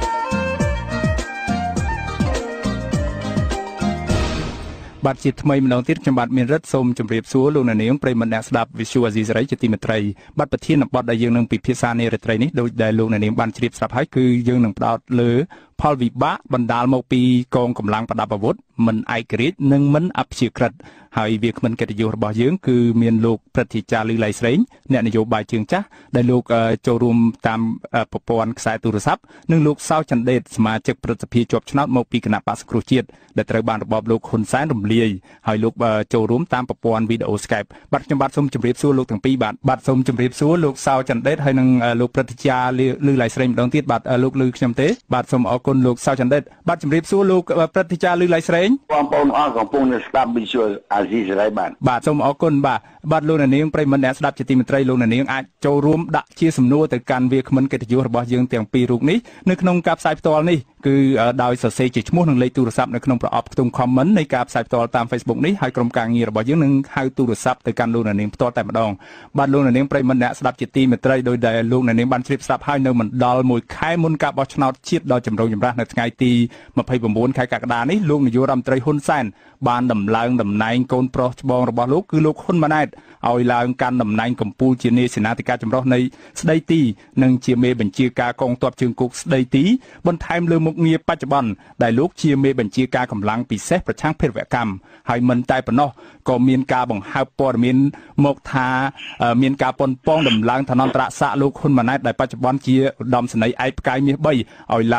បាទជាថ្មីម្ដងទៀតខ្ញុំបាទមានរិទ្ធសូមជម្រាបសួរលោកអ្នកនាងប្រិយមិត្តអ្នកស្ដាប់ Visual Asia Serai ជាទីមេត្រីបាទប្រធានបទដែលយើងនឹងពិភាក្សានារាត្រីនេះដោយដែលលោកអ្នកនាងបានជ្រាបស្រាប់ហើយគឺយើងនឹងផ្ដោតលើផលវិបាកបណ្ដាលមកពីកងកម្លាំងប្រដាប់អាវុធមិនឯករាជ្យនិងមិនអព្យាក្រឹតហើយវាគ្មិនកិត្តិយសរបស់យើងគឺមានលោកព្រឹទ្ធាចារ្យលីឡៃស្រេងអ្នកនយោបាយជើងចាស់ដែលលោកចូលរួមតាមប្រព័ន្ធខ្សែទូរស័ព្ទនិងលោកសៅចន្ទដេតសមាជិកព្រឹទ្ធសភាជាប់ឆ្នោតមកពីគណៈបក្សសង្គ្រោះជាតិដែលត្រូវបានរបបលោកហ៊ុនសែនរំលាយហើយលោកចូលរួមតាមប្រព័ន្ធវីដេអូ Skype បាទខ្ញុំបាទសូមជម្រាបសួរលោកទាំងពីរបាទសូមជម្រាបសួរលោកសៅចន្ទដេតហើយនិងលោកព្រឹទ្ធាចារ្យលីឡៃស្រេងម្ដងទៀតបាទលោកឮខ្ញុំទេបាទសូមអរគុណលោកសៅចន្ទដេតបាទជម្រាបសួរលោកព្រឹទ្ធាចារ្យលីឡៃស្រេង
បងប្អូនអរកំពុងស្ដាប់ Visual Asia Serai
បាទសូមអរគុណបាទលោកអ្នកនាងប្រិយមិត្តអ្នកស្ដាប់ជាទីមេត្រីលោកអ្នកនាងអាចចូលរួមដាក់ជាសំណួរទៅកាន់វាគ្មិនកិត្តិយសរបស់យើងទាំងពីររូបនេះនៅក្នុងការផ្សាយផ្ទាល់នេះគឺដោយសរសេរជាឈ្មោះនិងលេខទូរស័ព្ទនៅក្នុងប្រអប់ខ្ទង់ comment នៃការផ្សាយផ្ទាល់តាម Facebook នេះហើយក្រុមការងាររបស់យើងនឹងហៅទូរស័ព្ទទៅកាន់លោកអ្នកនាងផ្ទាល់តែម្ដងបាទលោកអ្នកនាងប្រិយមិត្តអ្នកស្ដាប់ជាទីមេត្រីដោយដែលលោកអ្នកនាងបានជ្រាបស្រាប់ហើយនៅមិនដល់1ខែមុនការបោះឆ្នោតជាតិដ៏ចម្រូងចម្រាសនៅថ្ងៃទី29ខែកក្កដានេះលោកនាយករដ្ឋមន្ត្រីហ៊ុនសែនបានដំឡើងតំណែងកូនប្រុសច្បងរបស់លោកគឺលោកហ៊ុនម៉ាណែតឲ្យឡើងកាន់តំណែងកម្ពុជាជានាយសេនាធិការចម្រុះនៃស្ដីទីនិងជាមេបញ្ជាការកងទ័ពជើងគោកស្ដីទីបន្ថែមលើមុខងារបច្ចុប្បន្នដែលលោកជាមេបញ្ជាការកម្លាំងពិសេសប្រឆាំងភេរវកម្មហើយមិនតែប៉ុណ្ណោះក៏មានការបង្ហើបព័ត៌មានមកថាមានការប៉ុនប៉ងដំឡើងឋានន្តរស័ក្តិលោកហ៊ុនម៉ាណែតដែលបច្ចុប្បន្នជាឧត្តមសេនីយ៍ឯកផ្កាយមាស3ឲ្យឡើងទៅ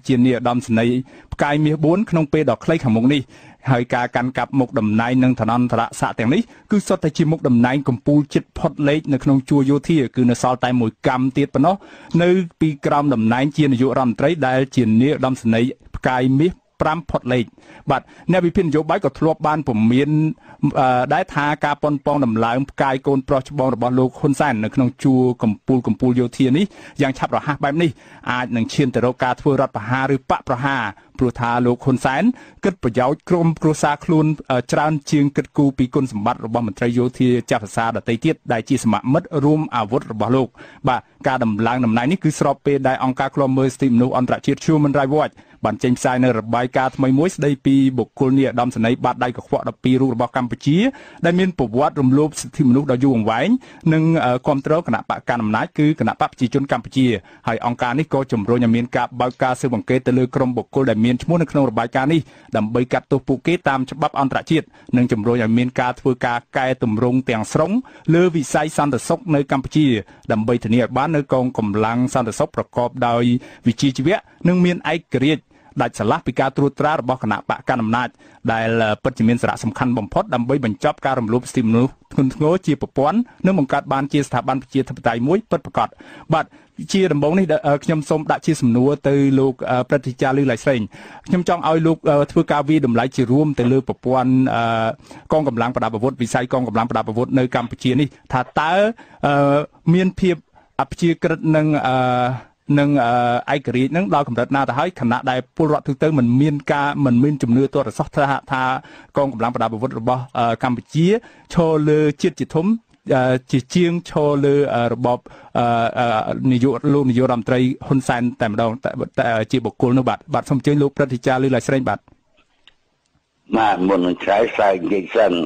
ជានាយឧត្តមសេនីយ៍ផ្កាយមាស4ក្នុងពេលដ៏ខ្លីខាងមុខនេះហើយការកាន់កាប់មុខតំណែងនិងឋានន្តរស័ក្តិទាំងនេះគឺសុទ្ធតែជាមុខតំណែងកម្ពុជាជិតផុតលេខនៅក្នុងជួរយោធាគឺនៅសល់តែមួយកម្មទៀតប៉ុណ្ណោះនៅពីក្រោមតំណែងជានាយករដ្ឋមន្ត្រីដែលជានាយឧត្តមសេនីយ៍ផ្កាយមាស5ផុតលេខបាទអ្នកវិភាគនយោបាយក៏ធ្លាប់បានពមៀនដែលថាការប៉ុនប៉ងដំឡើងផ្កាយកូនប្រុសច្បងរបស់លោកហ៊ុនសែននៅក្នុងជួរកម្ពុជាយោធានេះយ៉ាងឆាប់រហ័សបែបនេះអាចនឹងឈានទៅរកការធ្វើរដ្ឋប្រហារឬបកប្រហារព្រោះថាលោកហ៊ុនសែនគិតប្រយោជន៍ក្រុមគ្រួសារខ្លួនច្រើនជាងគិតគូរពីគុណសម្បត្តិរបស់មន្ត្រីយោធាចាស់ភាសាដទៃទៀតដែលជាសមមិត្តរួមអាវុធរបស់លោកបាទការដំឡើងតំណែងនេះគឺស្របពេលដែលអង្គការឃ្លាំមើលសិទ្ធិមនុស្សអន្តរជាតិ Human Rights Watch បានចេញផ្សាយនៅរបាយការណ៍ថ្មីមួយស្ដីពីបុគ្គលនាយឧត្តមសេនីយ៍បាតដៃកខ្វក់12រូបរបស់កម្ពុជាដែលមានប្រវត្តិរំលោភសិទ្ធិមនុស្សដ៏យូរអង្វែងនិងគ្រប់គ្រងគណៈបកកណ្ដាលអំណាចគឺគណៈបកប្រជាជនកម្ពុជាហើយអង្គការនេះក៏ជំរុញឲ្យមានការបើកការស៊ើបអង្កេតទៅលើក្រុមបុគ្គលដែលមានឈ្មោះនៅក្នុងរបាយការណ៍នេះដើម្បីកាត់ទោសពួកគេតាមច្បាប់អន្តរជាតិនិងជំរុញឲ្យមានការធ្វើការកែតម្រង់ទាំងស្រុងលើវិស័យសន្តិសុខនៅកម្ពុជាដើម្បីធានាឲ្យបាននូវកងកម្លាំងសន្តិសុខប្រកបដោយវិជ្ជាជីវៈនិងមានឯករាជ្យដាច់ស្រឡះពីការត្រួតត្រារបស់គណៈបកកណ្ដាលអំណាចដែលពិតជាមានសារៈសំខាន់បំផុតដើម្បីបញ្ចប់ការរំលោភសិទ្ធិមនុស្សធ្ងន់ធ្ងរជាប្រព័ន្ធនិងបង្កើតបានជាស្ថាប័នប្រជាធិបតេយ្យមួយពិតប្រាកដបាទជាដំបូងនេះខ្ញុំសូមដាក់ជាសំណួរទៅលោកព្រឹទ្ធាចារ្យលីឡៃស្រេងខ្ញុំចង់ឲ្យលោកធ្វើការវិតម្លៃជារួមទៅលើប្រព័ន្ធកងកម្លាំងប្រដាប់អាវុធវិស័យកងកម្លាំងប្រដាប់អាវុធនៅកម្ពុជានេះថាតើមានភាពអព្យាក្រឹតនឹងឯករាជ្យនឹងដល់កម្រិតណាទៅហើយខណៈដែលពលរដ្ឋទូទៅមិនមានជំនឿទាល់តែសោះថាកងកម្លាំងប្រដាប់អាវុធរបស់កម្ពុជាឈរលើជាតិជាធំជាជាងឈរលើរបបនាយករដ្ឋមន្ត្រីហ៊ុនសែនតែម្ដងតែជាបុគ្គលនោះបាទសូមអញ្ជើញលោកព្រឹទ្ធាចារ្យលីឡៃស្រេងបាទ
មុននឹងឆ្លើយផ្សាយនិយាយសិន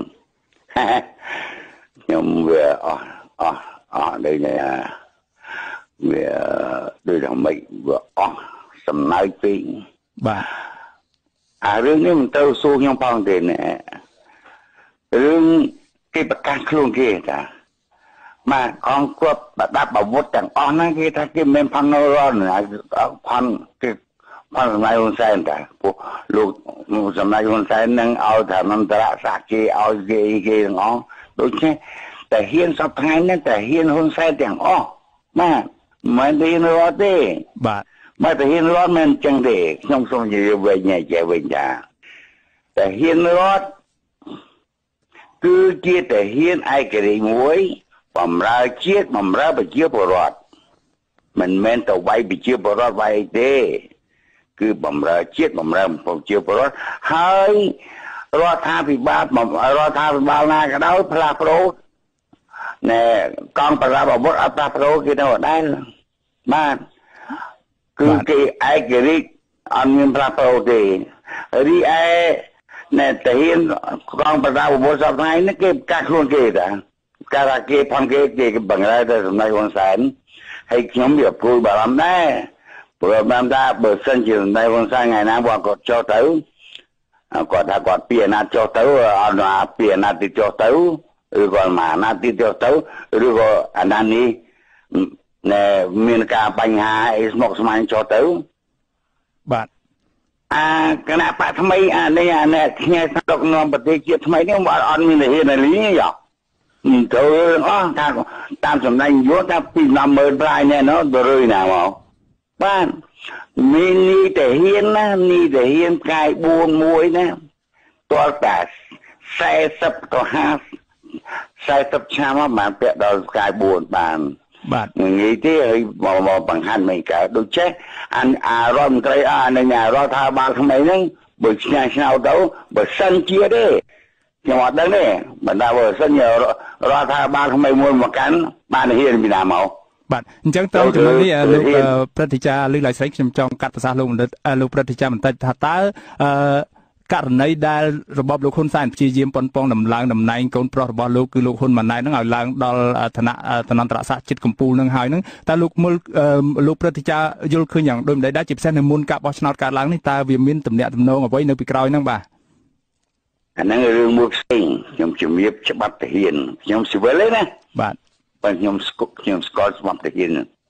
ខ្ញុំវាអស់ដូចវាដូចថាមិនវាអស់សំណើចពេក
បាទ
រឿងនេះមិនទៅសួរខ្ញុំផងទេណារឿងគេប្រកាសខ្លួនគេថាមកអង្គគាត់ប្រដាប់អាវុធទាំងអស់ហ្នឹងគេថាគេមិនផាន់រនផាន់គេផាន់សម្ដេចហ៊ុនសែនតាពួកលោកសម្ដេចហ៊ុនសែននឹងឲ្យឋានន្តរស័ក្តិគេឲ្យគេទាំងអស់ដូច្នេះតែហ៊ានសពថ្ងៃហ្នឹងតែហ៊ានហ៊ុនសែនទាំងអស់បាទមិនហ៊ានរត់ទេ
បាទ
មកតែហ៊ានរត់មិនចឹងទេខ្ញុំសូមនិយាយវិញថាតែហ៊ានរត់គឺជាតែហ៊ានឯករាជ្យមួយបំរើជាតិបំរើប្រជាពលរដ្ឋមិនមែនទៅវាយប្រជាពលរដ្ឋវាយទេគឺបំរើជាតិបំរើប្រជាពលរដ្ឋហើយរដ្ឋាភិបាលណាក៏ដោយផ្លាស់ប្ដូរណែកងប្រដាប់អាវុធអត់ផ្លាស់ប្ដូរគេនៅដដែលបាទគឺគេឯករាជ្យអត់មានផ្លាស់ប្ដូរទេរីឯណែតាហ៊ានកងប្រដាប់អាវុធសពថ្ងៃនេះគេកាត់ខ្លួនគេតាកាលគេផំគេបង្រើទៅសម្ដេចហ៊ុនសែនហើយខ្ញុំវាព្រួយបារម្ភដែរព្រោះបានថាបើសិនជាសម្ដេចហ៊ុនសែនថ្ងៃណាគាត់ចុះទៅគាត់ថាគាត់ពីអាណត្តិចុះទៅអត់ណាពីអាណត្តិទីចុះទៅឬក៏មួយអាណត្តិទីចុះទៅឬក៏អាណត្តិនេះណែមានការបញ្ហាអីស្មុគស្មាញចុះទៅ
បាទ
គណៈបកថ្មីនេះខ្ញែស្រុកនាំប្រទេសជាតិថ្មីនេះអត់មានហ៊ានលីយោទៅអស់តាមសម្ដែងយោថាពី100000ប្រាយណែនោះទៅរឿយណាមកបាទមាននេះតែហ៊ានណានេះតែហ៊ានផ្កាយ4មួយណាតលតែ40ទៅ40ឆ្នាំបានពាក់ដល់ផ្កាយ4បាន
បាទ
និយាយទេហើយមកបង្ហាញមិនកើតដូចចេះរដ្ឋមន្ត្រីនឹងរដ្ឋាភិបាលថ្មីហ្នឹងបើឆ្ងាយឆ្នោតទៅបើសិនជាទេខ្ញុំអត់ដឹងទេបណ្ដាបើសិនជារដ្ឋាភិបាលថ្មីមួយមកកាន់បានហ៊ានពីណាមក
បាទអញ្ចឹងទៅចំណុចនេះលោកព្រឹទ្ធាចារ្យលឺឡៃស្រីខ្ញុំចង់កាត់ប្រសាសន៍លោកបណ្ឌិតលោកព្រឹទ្ធាចារ្យបន្តិចថាតើករណីដែលរបបលោកហ៊ុនសែនព្យាយាមប៉ុនប៉ងដំឡើងតំណែងកូនប្រុសរបស់លោកគឺលោកហ៊ុនម៉ាណែតនឹងឲ្យឡើងដល់ឋានៈឋានន្តរស័ក្តិជាតិកម្ពុជានឹងហើយនឹងតើលោកព្រឹទ្ធាចារ្យយល់ឃើញយ៉ាងដូចម្តេចដែរជាពិសេសនៅមុនការបោះឆ្នោតកើតឡើងនេះតើវាមានទំនាក់ទំនងអ្វីនៅពីក្រោយហ្នឹងបាទ
អាហ្នឹងរឿងមួយផ្សេងខ្ញុំជំរាបច្បាប់ទាហានខ្ញុំស៊ីវិលទេណា
បាទ
បើខ្ញុំស្គាល់ច្បាប់ទាហាន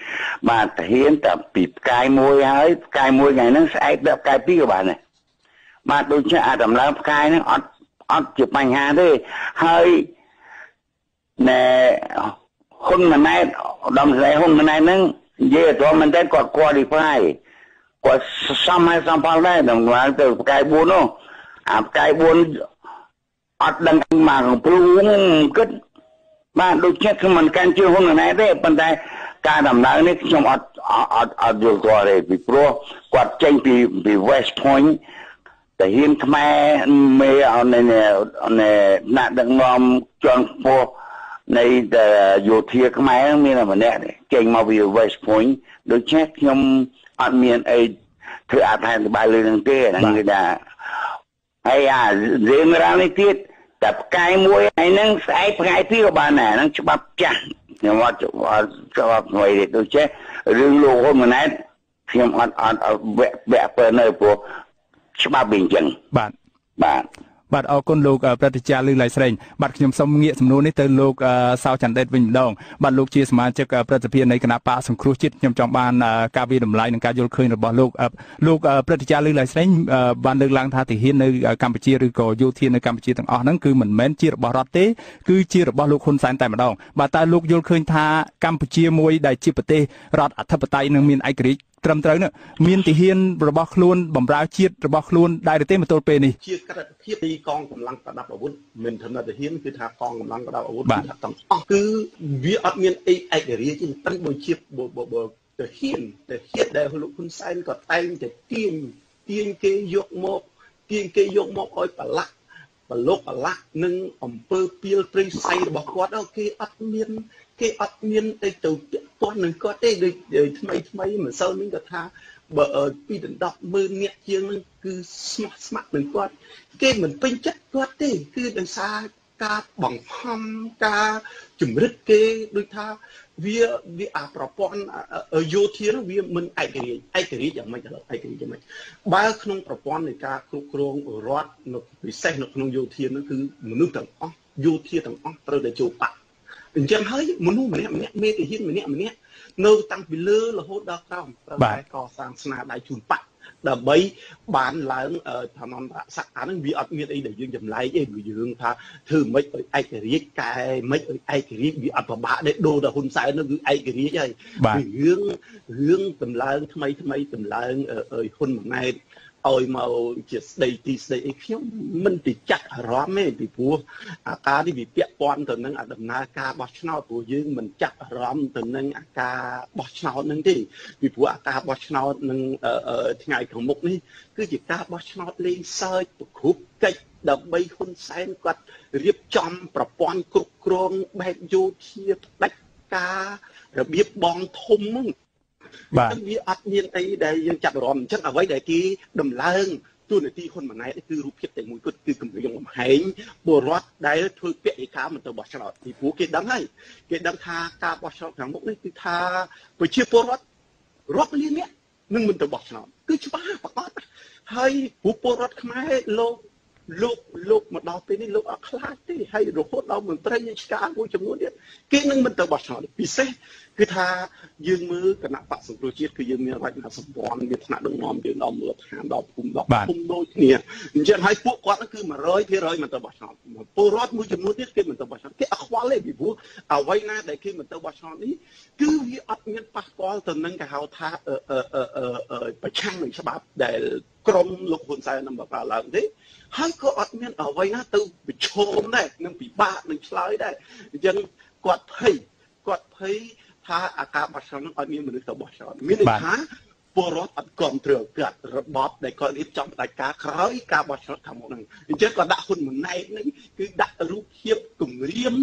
បាទហ៊ានតែពីផ្កាយមួយហើយផ្កាយមួយថ្ងៃហ្នឹងស្អែកដល់ផ្កាយពីរក៏បានដែរបាទដូចជាអាចដំឡើងផ្កាយហ្នឹងអត់ជាបញ្ហាទេហើយណែហ៊ុនម៉ាណែតដំស្រីហ៊ុនម៉ាណែតហ្នឹងនិយាយទៅមិនតែគាត់ qualify គាត់សមហើយសំផលដែរដំណើរទៅផ្កាយ4នោះអាផ្កាយ4អត់ដឹងមកកំព្រូគិតបាទដូចជាខ្ញុំមិនកាន់ជឿហ៊ុនម៉ាណែតទេប៉ុន្តែការដំណើរនេះខ្ញុំអត់យល់គាត់ទេពីព្រោះគាត់ចេញពី West Point តែហ៊ានខ្មែរមេណាក់ដឹកនាំជាន់ខ្ពស់នៃយោធាខ្មែរមានតែម្នាក់ចេញមកពី West Point ដូចជាខ្ញុំអត់មានអីធ្វើអត្ថាធិប្បាយលើនឹងទេហ្នឹងគឺថាហើយរឿងរ៉ាវនេះទៀតតែផ្កាយមួយហ្នឹងស្អែកផ្កាយពីរក៏បានដែរហ្នឹងច្បាប់ចាស់ខ្ញុំអត់ច្បាប់ថ្មីទេដូចជារឿងលោកហ៊ុនម៉ាណែតខ្ញុំអត់វាក់ពើនៅព្រោះច្បាប់វាអញ្ចឹងបាទអរគុណលោកព្រឹទ្ធាចារ្យលឺឡៃស្រេងបាទខ្ញុំសូមងាកសំណួរនេះទៅលោកសៅចន្ទដេតវិញម្ដងបាទលោកជាសមាជិកព្រឹទ្ធសភានៃគណៈបកសង្គ្រោះជាតិខ្ញុំចង់បានការវិតម្លៃនិងការយល់ឃើញរបស់លោកព្រឹទ្ធាចារ្យលឺឡៃស្រេងបានលើកឡើងថាទាហាននៅកម្ពុជាឬក៏យោធានៅកម្ពុជាទាំងអស់ហ្នឹងគឺមិនមែនជារបស់រដ្ឋទេគឺជារបស់លោកហ៊ុនសែនតែម្ដងបាទតើលោកយល់ឃើញថាកម្ពុជាមួយដែលជាប្រទេសរដ្ឋអធិបតេយ្យនិងមានឯករាជ្យត្រឹមត្រូវនោះមានទាហានរបស់ខ្លួនបម្រើជាតិរបស់ខ្លួនដែរទេមកទល់ពេលនេះ
ជាក្រិតភាពនៃកងកម្លាំងប្រដាប់អាវុធមិនត្រឹមតែទាហានគឺថាកងកម្លាំងប្រដាប់អាវុធគឺថាទាំងអស់គឺវាអត់មានអីឯករាជ្យទេតែបើជាទាហានដែលលោកហ៊ុនសែនក៏តែងតែទាញគេយកមកឲ្យប្រឡាក់នឹងអំពើពីលព្រៃផ្សៃរបស់គាត់គេអត់មានទៅពាន់នឹងគាត់ទេដូចថ្មីម្សិលនេះគាត់ថាបើពីដណ្ដប់10000នាក់ជាងនឹងគឺស្ម័គ្រនឹងគាត់គេមិនពេញចិត្តគាត់ទេគឺដោយសារការបង្ខំការជំរិតគេដូចថាវាអាប្រព័ន្ធយោធាវាមិនឯករាជ្យយ៉ាងម៉េចឥឡូវឯករាជ្យយ៉ាងម៉េចបើក្នុងប្រព័ន្ធនៃការគ្រប់គ្រងរដ្ឋនៅពិសេសនៅក្នុងយោធានោះគឺមនុស្សទាំងអស់យោធាទាំងអស់ត្រូវតែចូលបាក់អញ្ចឹងហើយមនុស្សម្នាក់មេទាហានម្នាក់នៅតាំងពីលើរហូតដល់ក្រោមត្រូវតែកសាងស្នាដៃជូនបាក់ដើម្បីបានឡើងឋានន្តរស័ក្តិអានឹងវាអត់មានអីដែលយើងចម្លែកទេព្រោះយើងថាធ្វើមិនឲ្យឯករាជ្យកែមិនឲ្យឯករាជ្យវាអត់ប្របាក់ទេដូរដល់ហ៊ុនសែននោះគឺឯករាជ្យហើយរឿងតម្លើងថ្មីតម្លើងហ៊ុនម៉ាណែតឲ្យមកជាស្ដីអីខ្ញុំមិនទៅចាក់អារម្មណ៍ទេពីព្រោះអាការនេះវាពាក់ព័ន្ធទៅនឹងដំណើរការបោះឆ្នោតព្រោះយើងមិនចាក់អារម្មណ៍ទៅនឹងអាការបោះឆ្នោតនឹងទេពីព្រោះអាការបោះឆ្នោតនឹងថ្ងៃខាងមុខនេះគឺជាការបោះឆ្នោតលេងសើចប្រគ្រប់កិច្ចដើម្បីហ៊ុនសែនគាត់រៀបចំប្រព័ន្ធគ្រប់គ្រងបែបយោធាផ្ដាច់ការរបៀបបងធំហ្នឹងបាទវាអត់មានអីដែលយើងចាប់អារម្មណ៍អញ្ចឹងអ្វីដែលគេដំឡើងទូនាទីហ៊ុនម៉ាណែតគឺរូបភាពតែមួយគត់គឺគម្រាមកំហែងពលរដ្ឋដែលធ្វើពាក្យឯកាមិនទៅបោះឆ្នោតពីព្រោះគេដឹងហើយគេដឹងថាការបោះឆ្នោតខាងមុខនេះគឺថាប្រជាពលរដ្ឋរាប់លាននាក់នឹងមិនទៅបោះឆ្នោតគឺច្បាស់ប្រកបហើយពលរដ្ឋខ្មែរលោកមកដល់ពេលនេះលោកអត់ខ្លាចទេហើយរហូតដល់មន្ត្រីរាជការមួយចំនួនទៀតគេនឹងមិនទៅបោះឆ្នោតពិសេសគឺថាយើងមើលគណៈបក្សសង្គ្រោះជាតិគឺយើងមានរចនាសម្ព័ន្ធមានថ្នាក់ដឹកនាំយើងដល់មូលដ្ឋានដល់ភូមិដូចគ្នាអញ្ចឹងហើយពួកគាត់គឺ 100% មិនទៅបោះឆ្នោតពលរដ្ឋមួយចំនួនទៀតគេមិនទៅបោះឆ្នោតគេអត់ខ្វល់ទេពីព្រោះអ្វីណាដែលគេមិនទៅបោះឆ្នោតនេះគឺវាអត់មានប៉ះពាល់ទៅនឹងគេហៅថាប្រឆាំងនឹងច្បាប់ដែលក្រុមលោកហ៊ុនសែននឹងបង្កើតឡើងទេហើយក៏អត់មានអ្វីណាទៅប្រឈមដែរនឹងពិបាកនឹងឆ្លើយដែរអញ្ចឹងគាត់ភ័យថាអាការបោះឆ្នោតនឹងអត់មានមនុស្សទៅបោះឆ្នោតមានន័យថាពលរដ្ឋអត់គ្រប់គ្រងគាត់របបដែលគាត់រៀបចំផ្ដាច់ការក្រោយការបោះឆ្នោតខាងមុខហ្នឹងអញ្ចឹងគាត់ដាក់ហ៊ុនម៉ាណែតនេះគឺដាក់រូបភាពគម្រាម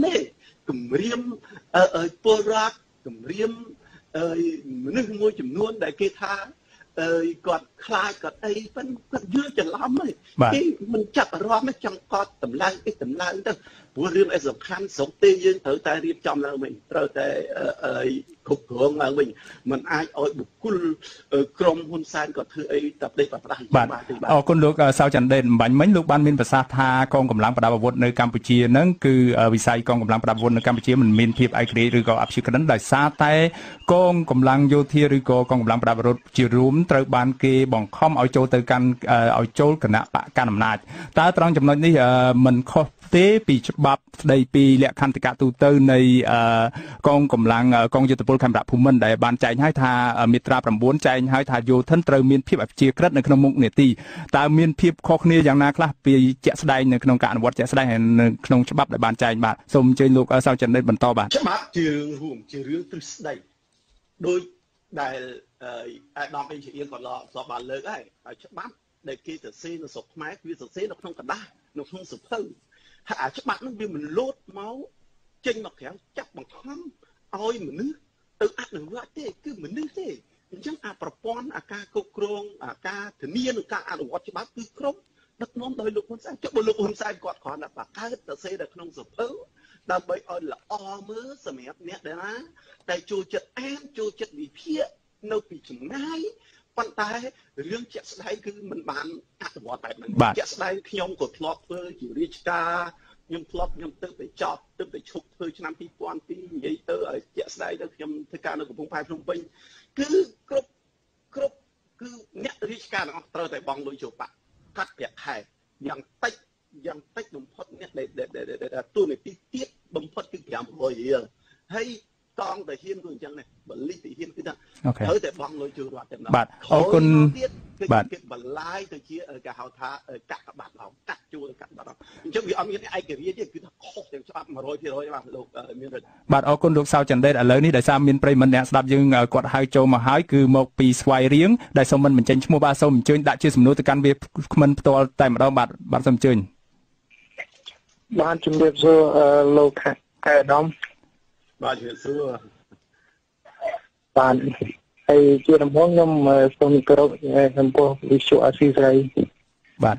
ពលរដ្ឋគម្រាមមនុស្សមួយចំនួនដែលគេថាគាត់ខ្លាចគាត់អីប៉ុន្តែគាត់យល់ច្រឡំហើយគេមិនចាប់អារម្មណ៍ចង់កត់តម្លើងទៅព្រោះរឿងអីសំខាន់ស្រុកទេយើងត្រូវតែរៀបចំឡើងវិញត្រូវតែគ្រប់គ្រងឡើងវិញមិនអាចឲ្យបុគ្គលក្រុមហ៊ុនសែនក៏ធ្វើអីតែផ្ដេសផ្ដាស់
បាទអរគុណលោកសៅចន្ទដេតអំបញ្ញមិញលោកបានមានប្រសាសន៍ថាកងកម្លាំងប្រដាប់អាវុធនៅកម្ពុជាហ្នឹងគឺវិស័យកងកម្លាំងប្រដាប់អាវុធនៅកម្ពុជាមិនមានភាពឯករាជ្យឬក៏អព្យាក្រឹតដោយសារតែកងកម្លាំងយោធាឬក៏កងកម្លាំងប្រដាប់អាវុធជារួមត្រូវបានគេបង្ខំឲ្យចូលទៅកាន់ឲ្យចូលគណៈបកកណ្ដាលអំណាចតើត្រង់ចំណុចនេះមិនខុសទេពីច្បាប់ស្ដីពីលក្ខន្តិកៈទូទៅនៃកងកម្លាំងកងយុទ្ធពលខេមរៈភូមិន្ទដែលបានចែងឲ្យថាមាត្រា9ចែងឲ្យថាយោធិនត្រូវមានភាពអព្យាក្រឹតនៅក្នុងមុខនីតិតើមានភាពខុសគ្នាយ៉ាងណាខ្លះពីជាក់ស្ដែងនៅក្នុងការអនុវត្តជាក់ស្ដែងនៅក្នុងច្បាប់ដែលបានចែងបាទសូមអញ្ជើញលោកសៅចិនដេតបន្តបាទ
ច្បាប់ជារឿងរួមជារឿងទ្រឹស្ដីដោយដែលអាដាមអេងជាអៀងក៏ធ្លាប់បានលើកហើយច្បាប់ដែលគេសរសេរនៅស្រុកខ្មែរគឺសរសេរនៅក្នុងกระดาษនៅក្នុងសៀវភៅហើយអាច្បាប់នោះវាមិនលោតមកចេញមកក្រៅចាប់បង្ខំឲ្យមនុស្សទៅអនុវត្តទេគឺមនុស្សទេអញ្ចឹងអាប្រព័ន្ធអាការគ្រប់គ្រងអាការធានានឹងការអនុវត្តច្បាប់គឺគ្រប់ដឹកនាំដោយលោកហ៊ុនសែនចុះបើលោកហ៊ុនសែនគាត់គ្រាន់តែបង្កើតសរសេរនៅក្នុងសៀវភៅដើម្បីឲ្យល្អមើលសម្រាប់អ្នកដែលណាតែចូលចិត្តអានចូលចិត្តវិភាគនៅពីចម្ងាយប៉ុន្តែរឿងជាក់ស្ដែងគឺមិនបានអនុវត្តបែបហ្នឹងជាក់ស្ដែងខ្ញុំក៏ធ្លាប់ធ្វើជារាជការខ្ញុំទៅទៅចប់ទៅឈប់ធ្វើឆ្នាំ2002និយាយទៅឲ្យជាក់ស្ដែងទៅខ្ញុំធ្វើការនៅកំពង់ផែភ្នំពេញគឺគ្រប់គឺអ្នករាជការទាំងអស់ត្រូវតែបង់លុយចូលបាក់កាត់ប្រាក់ខែយ៉ាងតិចបំផុតអ្នកដែលទូនាទីទៀតបំផុតគឺ500រៀលហើយកងតាហ៊ានគឺអញ្ចឹងដែរបលិតាហ៊ានគឺថាត្រូវតែបង់លុយចូលរដ្ឋតែម្ដង
បាទអរគុណ
បាទគេបន្លាយទៅជាគេហៅថាកាក់បាត់ឡងកាត់ជួលកាត់បាត់ឡងអញ្ចឹងវាអត់មានឯករាជ្យទេគឺថាខុសទាំងច្បាប់ 100% បាទលោកមានរដ្ឋ
បាទអរគុណលោកសៅចិនដេតឥឡូវនេះដោយសារមានប្រិយមិត្តអ្នកស្ដាប់យើងគាត់ហៅចូលមកហើយគឺមកពីស្វាយរៀងដែលសូមមិនបញ្ចេញឈ្មោះបាទសូមអញ្ជើញដាក់ជាសំណួរទៅកាន់វាគ្មិនផ្ទាល់តែម្ដងបាទសូមអញ្ជើញ
បាទជំរាបសួរលោកខេអាដាម
បាទជំរាបសួរ
បាទហើយជាដំបូងខ្ញុំសូមគោរពចំពោះវិទ្យុអាស៊ីសេរី
បាទ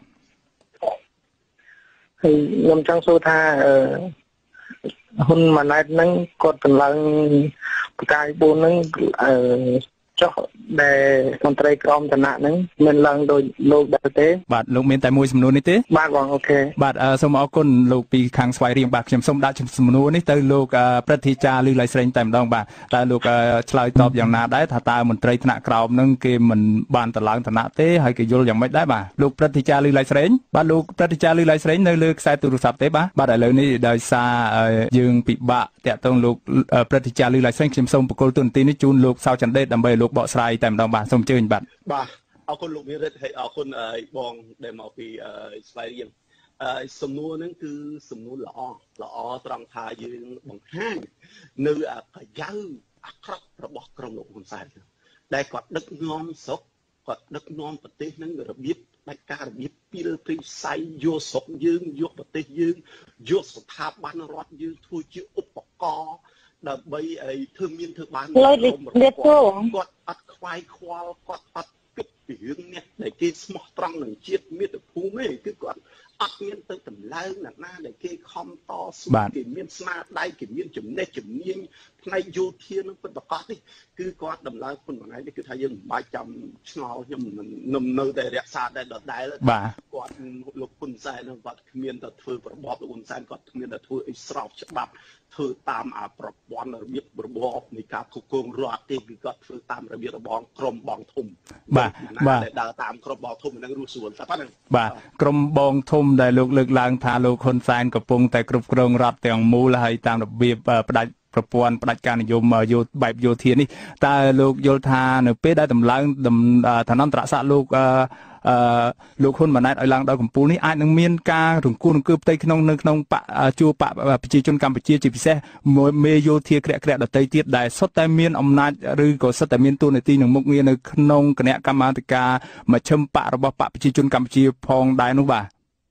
ហើយខ្ញុំចង់សួរថាហ៊ុនម៉ាណែតហ្នឹងគាត់កន្លងផ្កាយ4ហ្នឹងចុះដែលមន្ត្រីក្រមឋានៈហ្នឹងមានឡើងដោយលោកដែរទេ
បាទលោកមានតែមួយសំណួរនេះទេ
បាទបងអូខេ
បាទសូមអរគុណលោកពីខាងស្វាយរៀងបាទខ្ញុំសូមដាក់សំណួរនេះទៅលោកព្រឹទ្ធាចារ្យលឺឡៃស្រេងតែម្ដងបាទតើលោកឆ្លើយតបយ៉ាងណាដែរថាតើមន្ត្រីថ្នាក់ក្រោមហ្នឹងគេមិនបានតឡើងឋានៈទេហើយគេយល់យ៉ាងម៉េចដែរបាទលោកព្រឹទ្ធាចារ្យលឺឡៃស្រេងបាទលោកព្រឹទ្ធាចារ្យលឺឡៃស្រេងនៅលើខ្សែទូរស័ព្ទទេបាទឥឡូវនេះដោយសារយើងពិបាកតាក់ទងលោកព្រឹទ្ធាចារ្យលឺឡៃស្រេងខ្ញុំសូមបកគលទូនទីនេះជូនលោកសៅចិនដេតដើម្បីលោកបកស្រាយតែម្ដងបាទសូមអញ្ជើញបាទ
អរគុណលោកមានរិទ្ធហើយអរគុណបងដែលមកពីស្វាយរៀងសំណួរហ្នឹងគឺសំណួរល្អត្រង់ថាយើងបង្ហាញនៅកាយៅអាក្រក់របស់ក្រុមលោកហ៊ុនសែនដែលគាត់ដឹកនាំស្រុកគាត់ដឹកនាំប្រទេសហ្នឹងរបៀបដាច់ការរបៀបពីលព្រីផ្សៃយកស្រុកយើងយកប្រទេសយើងយកស្ថាប័នរដ្ឋយើងធ្វើជាឧបករណ៍ដើម្បីធ្វើមានធ្វើបានគាត់អត់ខ្វាយខ្វល់គាត់អត់គិតពីរឿងនេះដែលគេស្មោះត្រង់នឹងជាតិមាតុភូមិទេគឺគាត់អត់មានទៅតម្លើងណាដែលគេខំតស៊ូគេមានស្នាដៃគេមានចំណេះជំនាញផ្នែកយោធានឹងពិតប្រាកដនេះគឺគាត់តម្លើងគុណមួយថ្ងៃនេះគឺថាយើងមិនបាច់ចាំឆ្ងល់ខ្ញុំមិននៅតែរក្សាតែដដែលគាត់លោកហ៊ុនសែននឹងគាត់គ្មានតែធ្វើរបបលោកហ៊ុនសែនគាត់គ្មានតែធ្វើអីស្របច្បាប់ធ្វើតាមប្រព័ន្ធរបៀបរបបនៃការគ្រប់គ្រងរដ្ឋទេគឺគាត់ធ្វើតាមរបៀបរបបក្រុមបងធំ
បាទ
ដែលដើរតាមក្រុមបងធំហ្នឹងរស់ស្រួលតែប៉ុណ្្នឹង
បាទក្រុមបងធំដែលលោកលើកឡើងថាលោកហ៊ុនសែនកំពុងតែគ្រប់គ្រងរដ្ឋទាំងមូលហើយតាមរបៀបផ្ដាច់ប្រព័ន្ធផ្ដាច់ការនិយមបែបយោធានេះតើលោកយល់ថានៅពេលដែលតម្លើងឋានន្តរស័ក្តិលោកហ៊ុនម៉ាណែតឲ្យឡើងដល់កំពូលនេះអាចនឹងមានការរង្គោះរង្គើផ្ទៃក្នុងនៅក្នុងជួរបកប្រជាជនកម្ពុជាជាពិសេសមេយោធាក្រាក់ដទៃទៀតដែលសុទ្ធតែមានអំណាចឬក៏សុទ្ធតែមានតួនាទីនឹងមុខងារនៅក្នុងគណៈកម្មាធិការមជ្ឈិមបករបស់បកប្រជាជនកម្ពុជាផងដែរនោះបាទ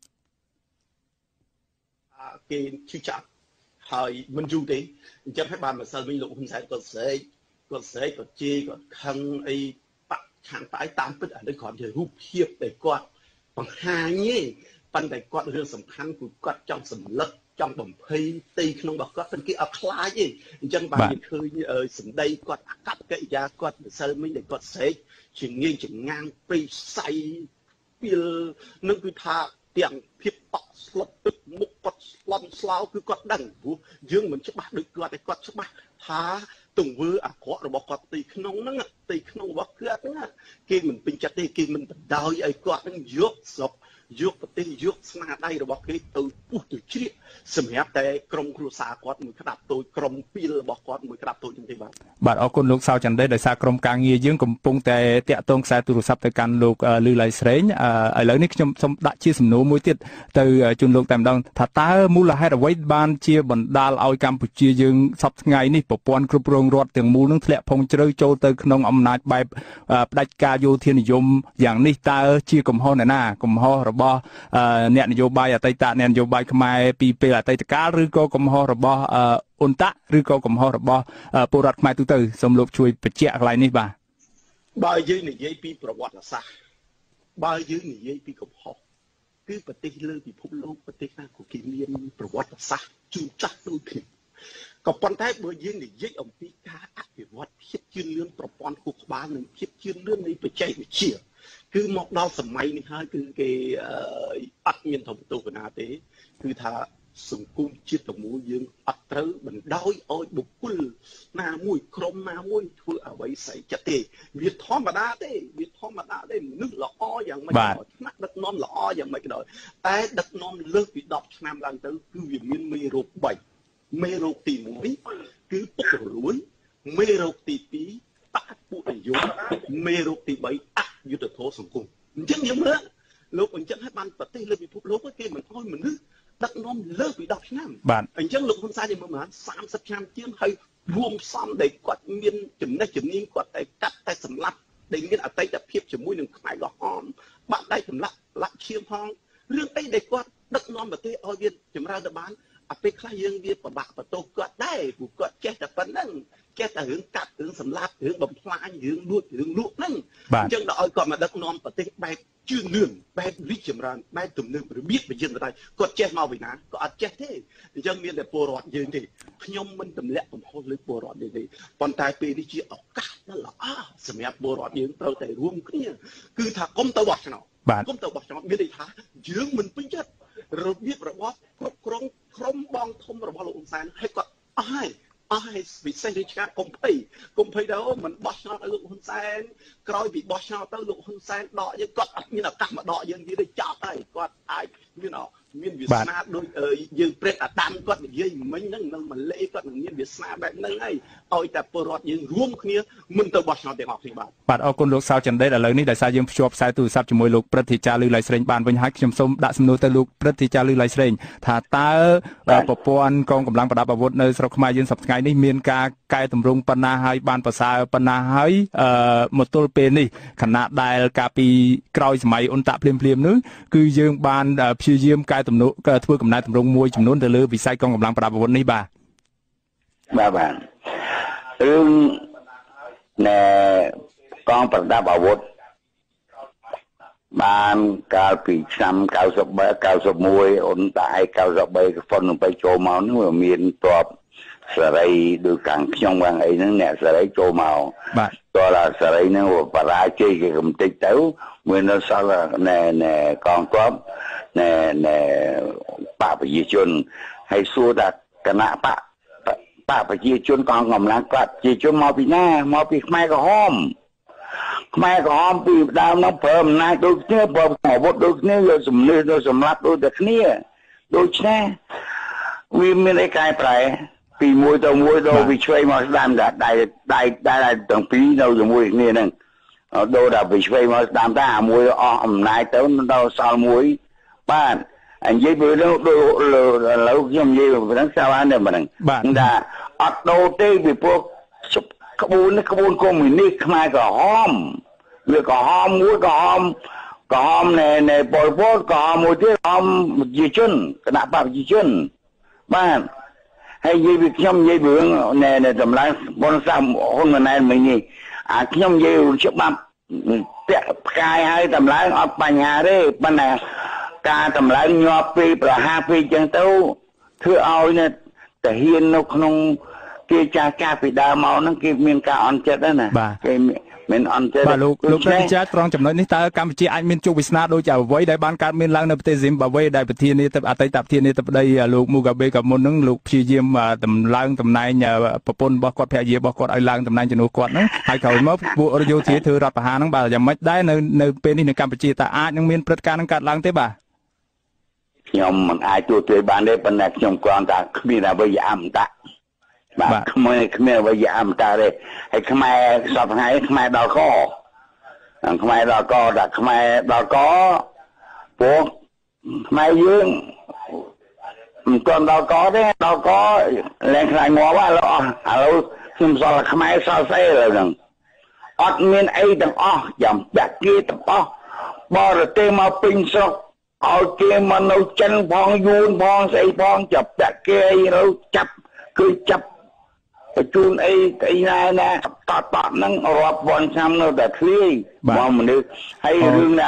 គេជឿចាប់ហើយមិនយូរទេអញ្ចឹងហើយបានម្សិលមិញលោកហ៊ុនសែនគាត់ស្រែកគាត់ជេរគាត់ខឹងអីបាក់ខាងផ្អែកតាមពិតអានេះគ្រាន់ជារូបភាពដែលគាត់បង្ហាញទេប៉ុន្តែគាត់រឿងសំខាន់គឺគាត់ចង់សម្លឹកចង់បំភ័យទីក្នុងរបស់គាត់គេអត់ខ្លាចទេអញ្ចឹងបានយើងឃើញសម្ដីគាត់អកប្បកិរិយាគាត់ម្សិលមិញដែលគាត់ស្រែកជាងាយចងាងព្រៃផ្សៃពីលនឹងគឺថាទាំងភាពតក់ស្លុតទឹកមុខគាត់ស្លន់ស្លោគឺគាត់ដឹងព្រោះយើងមិនច្បាស់ដូចគាត់តែគាត់ច្បាស់ថាទង្វើអាក្រក់របស់គាត់ទីក្នុងហ្នឹងទីក្នុងរបស់គាត់ហ្នឹងគេមិនពេញចិត្តទេគេមិនបណ្ដោយឲ្យគាត់ហ្នឹងយកស្រុកយកប្រទេសយកស្នាដៃរបស់គេទៅពុះទៅជ្រៀកសម្រាប់តែក្រុមគ្រួសារគាត់មួយក្តាប់តូចក្រុមពីលរបស់គាត់មួយក្តាប់តូចហ្នឹងទេបាទ
បាទអរគុណលោកសៅចន្ទដោយសារក្រុមការងារយើងកំពុងតែតាក់ទងខ្សែទូរស័ព្ទទៅកាន់លោកលឺឡៃស្រេងឥឡូវនេះខ្ញុំសូមដាក់ជាសំណួរមួយទៀតទៅជូនលោកតែម្ដងថាតើមូលហេតុអ្វីបានជាបណ្ដាលឲ្យកម្ពុជាយើងសពថ្ងៃនេះប្រព័ន្ធគ្រប់គ្រងរដ្ឋទាំងមូលនឹងធ្លាក់ផុងជ្រៅចូលទៅក្នុងអំណាចបែបផ្ដាច់ការយោធានិយមយ៉ាងនេះតើជាកំហុសអ្នកណាកំហុសរបស់អ្នកនយោបាយអតីតអ្នកនយោបាយខ្មែរពីពេលអតីតកាលឬក៏កំហុសរបស់អ៊ុនតាក់ឬក៏កំហុសរបស់ពលរដ្ឋខ្មែរទូទៅសូមលោកជួយបញ្ជាក់កន្លែងនេះបាទ
បើយើងនិយាយពីប្រវត្តិសាស្ត្របើយើងនិយាយពីកំហុសគឺប្រទេសលើពិភពលោកប្រទេសណាក៏គេមានប្រវត្តិសាស្ត្រជូរចាស់ដូចគ្នាក៏ប៉ុន្តែបើយើងនិយាយអំពីការអភិវឌ្ឍភាពជឿនលឿនប្រព័ន្ធខួរក្បាលនិងភាពជឿនលឿននៃបច្ចេកវិទ្យាគឺមកដល់សម័យនេះហើយគឺគេអត់មានធំទូកណាទេគឺថាសង្គមជាតិទាំងមូលយើងអត់ត្រូវបណ្ដោយឲ្យបុគ្គលណាមួយក្រុមណាមួយធ្វើអ្វីស្អីចិត្តទេវាធម្មតាទេមនុស្សល្អយ៉ាងម៉េចក៏ថ្នាក់ដឹកនាំល្អយ៉ាងម៉េចក៏ដោយតែដឹកនាំលើសពី10ឆ្នាំឡើងទៅគឺវាមានមេរោគ3មេរោគទី1គឺពុករលួយមេរោគទី2បាក់ពួកនិយមមេរោគទី3អយុត្តិធម៌សង្គមអញ្ចឹងយើងមើលលោកអញ្ចឹងឲ្យបានប្រទេសលើពិភពលោកគេមិនអោយមនុស្សដឹកនាំលើពី10ឆ្នាំអញ្ចឹងលោកហ៊ុនសែនមើលមក30ឆ្នាំជាងហើយរួមផ្សំដែលគាត់មានចំណេះជំនាញគាត់តែកាត់តែសម្លាប់ដែលមានអតីតភាពជាមួយនឹងផ្នែកក្រហមបាក់ដៃសម្លាប់លាក់ឈាមផងរឿងអីដែលគាត់ដឹកនាំប្រទេសឲ្យវាចម្រើនទៅបានអាពេលខ្លះយើងវាពិបាកបន្ទោសគាត់ដែរព្រោះគាត់ចេះតែប៉ុណ្្នឹងចេះតែរឿងកាត់រឿងសម្លាប់រឿងបំផ្លាញរឿងលួចរឿងលក់ហ្នឹងអញ្ចឹងដល់ឲ្យគាត់មកដឹកនាំប្រទេសបែបជឿនលឿនបែបរីកចម្រើនបែបទំនើបរបៀបប្រជាធិបតេយ្យគាត់ចេះមកពីណាក៏អត់ចេះទេអញ្ចឹងមានតែពលរដ្ឋយើងទេខ្ញុំមិនទម្លាក់កំហុសលើពលរដ្ឋទេប៉ុន្តែពេលនេះជាឱកាសដ៏ល្អសម្រាប់ពលរដ្ឋយើងត្រូវតែរួមគ្នាគឺថាកុំទៅបោះឆ្នោតមានន័យថាយើងមិនពេញចិត្តរបៀបរបបគ្រប់គ្រងក្រុមបងធំរបស់លោកហ៊ុនសែនឲ្យគាត់អស់ហើយវិសេសរាជការកុំភ័យទៅមិនបោះឆ្នោតឲ្យលោកហ៊ុនសែនក្រោយពីបោះឆ្នោតទៅលោកហ៊ុនសែនដកយើងគាត់អត់មានឱកាសមកដកយើងទៀតទេចប់ហើយគាត់អាចមានវាសនាដូចយើងព្រឹកអាដាមគាត់និយាយមិញហ្នឹងនឹងម៉ាឡេគាត់នឹងមានវាសនាបែបហ្នឹងហើយឲ្យតែពលរដ្ឋយើងរួមគ្នាមិនទៅបោះឆ្នោតទាំងអស់គ្នា
បាទអរគុណលោកសៅចន្ទិតឥឡូវនេះដោយសារយើងភ្ជាប់ខ្សែទូរស័ព្ទជាមួយលោកព្រឹទ្ធាចារ្យលឺឡៃស្រេងបានវិញហើយខ្ញុំសូមដាក់សំណួរទៅលោកព្រឹទ្ធាចារ្យលឺឡៃស្រេងថាតើប្រព័ន្ធកងកម្លាំងប្រដាប់អាវុធនៅស្រុកខ្មែរយើងសប្តាហ៍ថ្ងៃនេះមានការកែតម្រង់ប៉ុណ្ណាហើយបានប្រសើរប៉ុណ្ណាហើយមកទល់ពេលនេះខណៈដែលកាលពីក្រោយសម័យអ៊ុនតាក់ភ្លាមនោះគឺយើងបានព្យាយាមកែធ្វើកំណែតម្រង់មួយចំនួនទៅលើវិស័យកងកម្លាំងប្រដាប់អាវុធនេះបាទ
រឿងណែកងប្រដាប់អាវុធបានកាលពីឆ្នាំ93 91អ៊ុនតាក់93ហ្វុនទៅចូលមកនោះមានទ្របសេរីដូចខាងខ្ញុំហ្នឹងអីហ្នឹងអ្នកសេរីចូលមកបាទតើសេរីហ្នឹងបរាជ័យគេកំតិចទៅមួយនៅសល់ណែកងទ័ពណែបកប្រជាជនហើយសួរថាគណៈបកប្រជាជនកងកម្លាំងគាត់ជាជនមកពីណាមកពីខ្មែរក្រហមពីដើមនោះប្រើអំណាចដូចគ្នាប្រើអាវុធដូចគ្នាយកសំលៀកយកសម្លាប់ដូចតែគ្នាដូច្នេះវាមានអីកែប្រែពីមួយទៅមួយដល់វាឆ្វេងមកស្ដាំដៃទាំងពីរនៅជាមួយគ្នាហ្នឹងដូរដល់វាឆ្វេងមកស្ដាំតែអាមួយអស់អំណាចទៅដល់សល់មួយបាទអញ្ចឹងពេលនោះដូចឥឡូវខ្ញុំនិយាយហ្នឹងស្អាតណាស់ហ្នឹងថាអត់ដូរទេពីព្រោះក្បួនកុម្មុយនីសខ្មែរក្រហមវាក្រហមមួយក្រហមណែប៉ុលពតក្រហមមួយទៀតក្រហមប្រជាជនគណៈបកប្រជាជនបាទហើយនិយាយពីខ្ញុំនិយាយរឿងណែតម្លៃបុនសាហ៊ុនម៉ាណែតមិញនេះអាខ្ញុំនិយាយច្បាប់ពាក់ផ្កាយហើយតម្លើងអត់បញ្ហាទេប៉ុន្តែការតម្លើងញាប់ពីប្រហារពីចឹងទៅធ្វើឲ្យនេះតាហ៊ាននៅក្នុងគេចាស់ពីដើមមកហ្នឹងគេមានការអន់ចិត្តណាគេមានអន់ចិត្ត
បាទលោកប្រតិចាត្រង់ចំណុចនេះតើកម្ពុជាអាចមានជោគវាសនាដូចអ្វីដែលបានកើតមានឡើងនៅប្រទេសស៊ីមបាវេដែលប្រធានាធិបតីអតីតប្រធានាធិបតីលោកមូហ្កាបេក៏មុនហ្នឹងលោកព្យាយាមតម្លើងតំណែងប្រពន្ធរបស់គាត់ភរិយារបស់គាត់ឲ្យឡើងតំណែងជំនួសគាត់ហ្នឹងហើយក្រោយមកពួកយោធាធ្វើរដ្ឋប្រហារហ្នឹងបាទយ៉ាងម៉េចដែរនៅពេលនេះនៅកម្ពុជាតើអាចនឹងមានព្រឹត្តិការណ៍ហ្នឹងកើតឡើងទេបាទ
ខ្ញុំមិនអាចទូទៅបានទេប៉ុន្តែខ្ញុំគ្រាន់តែគ្មានអ្វីអមតៈបាទគ្មានអ្វីអមតៈទេហើយខ្មែរសពថ្ងៃខ្មែរដល់កខ្មែរដល់កដាក់ខ្មែរដល់កពួកខ្មែរយើងមិនទាន់ដល់កទេដល់កឡើងខ្លាញ់ងាប់ឥឡូវខ្ញុំសល់ខ្មែរសល់ស្អីឥឡូវហ្នឹងអត់មានអីទាំងអស់ចាំបាក់គេទាំងអស់បរទេសមកពេញស្រុកឲ្យគេមកនៅចិនផងយួនផងស្អីផងចាប់តាក់គេអីទៅចាប់គឺចាប់បញ្ជូនអីណាតតហ្នឹងរាប់ពាន់ឆ្នាំនៅតែឃ្លាយមកមនុស្សហើយរឿងណា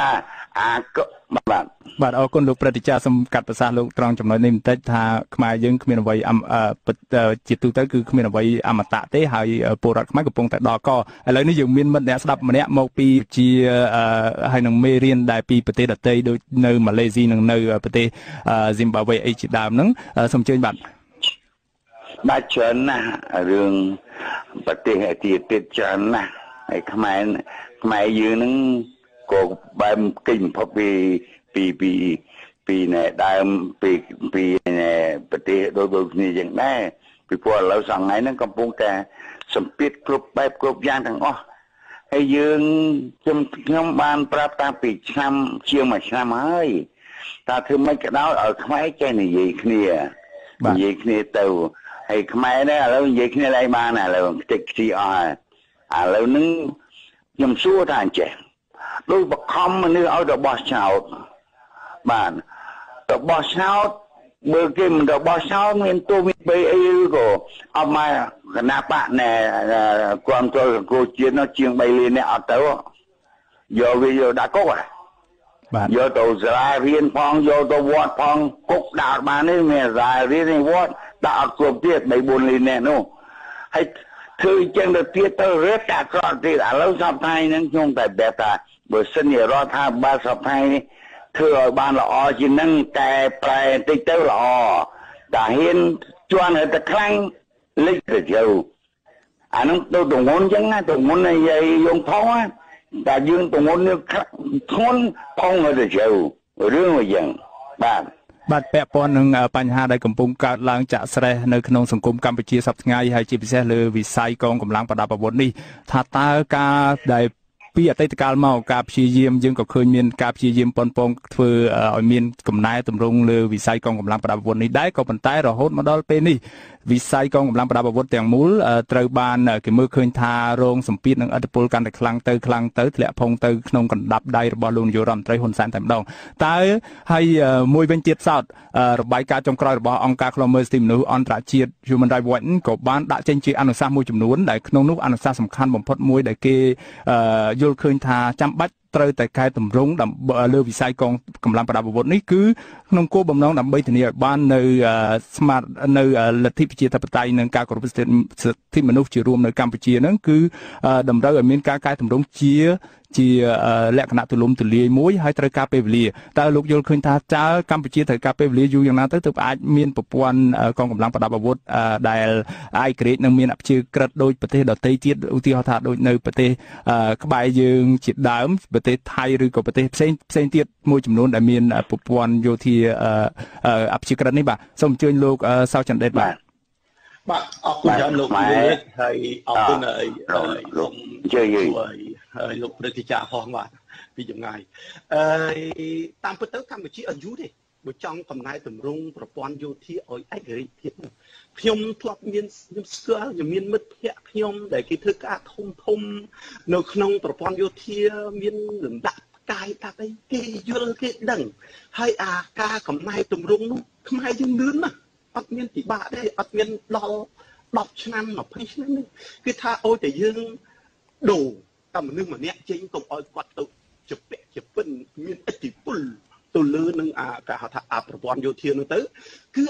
បាទអរគុណលោកព្រឹទ្ធាចារ្យសូមកាត់ប្រសាសន៍លោកត្រង់ចំណុចនេះបន្តិចថាខ្មែរយើងគ្មានអ្វីជាទូទៅគឺគ្មានអ្វីអមតៈទេហើយពលរដ្ឋខ្មែរកំពុងតែដល់កឥឡូវនេះយើងមានមិត្តអ្នកស្ដាប់ម្នាក់មកពីជាហើយនឹងមេរៀនដែលពីប្រទេសដទៃដូចនៅម៉ាឡេស៊ីនិងនៅប្រទេសស៊ីមបាវេអីជាដើមហ្នឹងសូមអញ្ជើញបាទ
ច្រើនណាស់រឿងប្រទេសទៀតច្រើនណាស់ហើយខ្មែរយើងហ្នឹងក៏បែបគិញផុតពីណែដើមពីណែប្រទេសដូចគ្នាយ៉ាងដែរពីព្រោះឥឡូវសប្តាហ៍ហ្នឹងកំពុងតែសម្ពាធគ្រប់បែបគ្រប់យ៉ាងទាំងអស់ហើយយើងខ្ញុំបានប្រាប់តាំងពីឆ្នាំជាង1ឆ្នាំហើយតើធ្វើម៉េចក៏ដោយឲ្យខ្មែរចេះនិយាយគ្នាទៅហើយខ្មែរនេះឥឡូវនិយាយគ្នាឡើងបានឥឡូវខ្ទេចខ្ទីអស់ឥឡូវហ្នឹងខ្ញុំសួរថាអញ្ចេះដោយបខំមនុស្សឲ្យរបស់ឆ្នោតបាទរបស់ឆ្នោតបើគេមិនរបស់ឆ្នោតមានទូមានបីអីឬក៏អត់មកគណៈបកណែគ្រប់គ្រងសង្គមជាតិនោះជាង3លានអ្នកអត់ទៅយកវាយកដាក់គុកបាទយកទៅសាលារៀនផងយកទៅវត្តផងគុកដាក់បាននេះមានសាលារៀននេះវត្តដាក់អត់គ្រប់ទៀត3 4លានអ្នកនោះហើយធ្វើចឹងទៅទៀតទៅរត់តែក្រក់ទៀតឥឡូវសប្តាហ៍ហ្នឹងខ្ញុំតែបែបថាបើសិនជារដ្ឋាភិបាលសប្តាហ៍នេះធ្វើឲ្យបានល្អជាងហ្នឹងតែប្រែតិចទៅល្អតែហ៊ានជន់ទៅតែខ្លាំងលិចទៅជើអាហ្នឹងទៅទងន់ចឹងណាទងន់និយាយយងផងតែយើងទងន់នេះធ្ងន់ផងទៅជើរឿងមួយយ៉ាង
បាទពាក់ព័ន្ធនឹងបញ្ហាដែលកំពុងកើតឡើងចាក់ស្រេះនៅក្នុងសង្គមកម្ពុជាសប្តាហ៍ថ្ងៃហើយជាពិសេសលើវិស័យកងកម្លាំងប្រដាប់អាវុធនេះថាតើការដែលពីអតីតកាលមកការព្យាយាមយើងក៏ឃើញមានការព្យាយាមប៉ុនប៉ងធ្វើឲ្យមានកំណែតម្រង់លើវិស័យកងកម្លាំងប្រដាប់អាវុធនេះដែរក៏ប៉ុន្តែរហូតមកដល់ពេលនេះវិស័យកងកម្លាំងប្រដាប់អាវុធទាំងមូលត្រូវបានគេមើលឃើញថារងសម្ពាធនឹងឥទ្ធិពលកាន់តែខ្លាំងទៅធ្លាក់ផុងទៅក្នុងកណ្ដាប់ដៃរបស់លោកនាយករដ្ឋមន្ត្រីហ៊ុនសែនតែម្ដងតើហើយមួយវិញទៀតសោតរបាយការណ៍ចុងក្រោយរបស់អង្គការឃ្លាំមើលសិទ្ធិមនុស្សអន្តរជាតិ Human Rights Watch ក៏បានដាក់ចេញជាអនុសាសន៍មួយចំនួនដែលក្នុងនោះអនុសាសន៍សំខាន់បំផុតមួយដែលគេយល់ឃើញថាចាំបាច់ត្រូវតែកែតម្រង់លើវិស័យកងកម្លាំងប្រដាប់អាវុធនេះគឺក្នុងគោលបំណងដើម្បីធានាឲ្យបាននៅស្មារតីនៅលទ្ធិប្រជាធិបតេយ្យនិងការគោរពសិទ្ធិមនុស្សជារួមនៅកម្ពុជាហ្នឹងគឺតម្រូវឲ្យមានការកែតម្រង់ជាលក្ខណៈទូលំទូលាយមួយហើយត្រូវការពេលវេលាតើលោកយល់ឃើញថាតើកម្ពុជាត្រូវការពេលវេលាយូរយ៉ាងណាទៅទើបអាចមានប្រព័ន្ធកងកម្លាំងប្រដាប់អាវុធដែលឯករាជ្យនិងមានអព្យាក្រឹតដោយប្រទេសដទៃទៀតឧទាហរណ៍ថាដូចនៅប្រទេសក្បែរយើងជាដើមប្រទេសថៃឬក៏ប្រទេសផ្សេងទៀតមួយចំនួនដែលមានប្រព័ន្ធយោធាអព្យាក្រឹតនេះបាទសូមអញ្ជើញលោកសៅចន្ទដេតបាទ
អរគុណច្រើនលោកហើយអរគុណលោកហើយលោកព្រឹទ្ធាចារ្យផងបាទពីចម្ងាយតាមពិតទៅកម្ពុជាអត់យូរទេបើចង់កំណែតម្រង់ប្រព័ន្ធយោធាឲ្យឯករាជ្យភាពខ្ញុំធ្លាប់មានខ្ញុំស្គាល់ខ្ញុំមានមិត្តភ័ក្តិខ្ញុំដែលគេធ្វើការធំនៅក្នុងប្រព័ន្ធយោធាមានលំដាប់កាយថាអីគេយល់គេដឹងហើយអាការកំណែតម្រង់នោះខ្មែរយើងលឿនណាស់អត់មានពិបាកទេអត់មានដល់10ឆ្នាំ20ឆ្នាំនេះគឺថាអូតែយើងដូរតែមនុស្សម្នាក់ចេញកុំឲ្យគាត់ទៅជាពាក់ជាពិនមានឥទ្ធិពលទៅលើនឹងគេហៅថាប្រព័ន្ធយោធានោះទៅគឺអា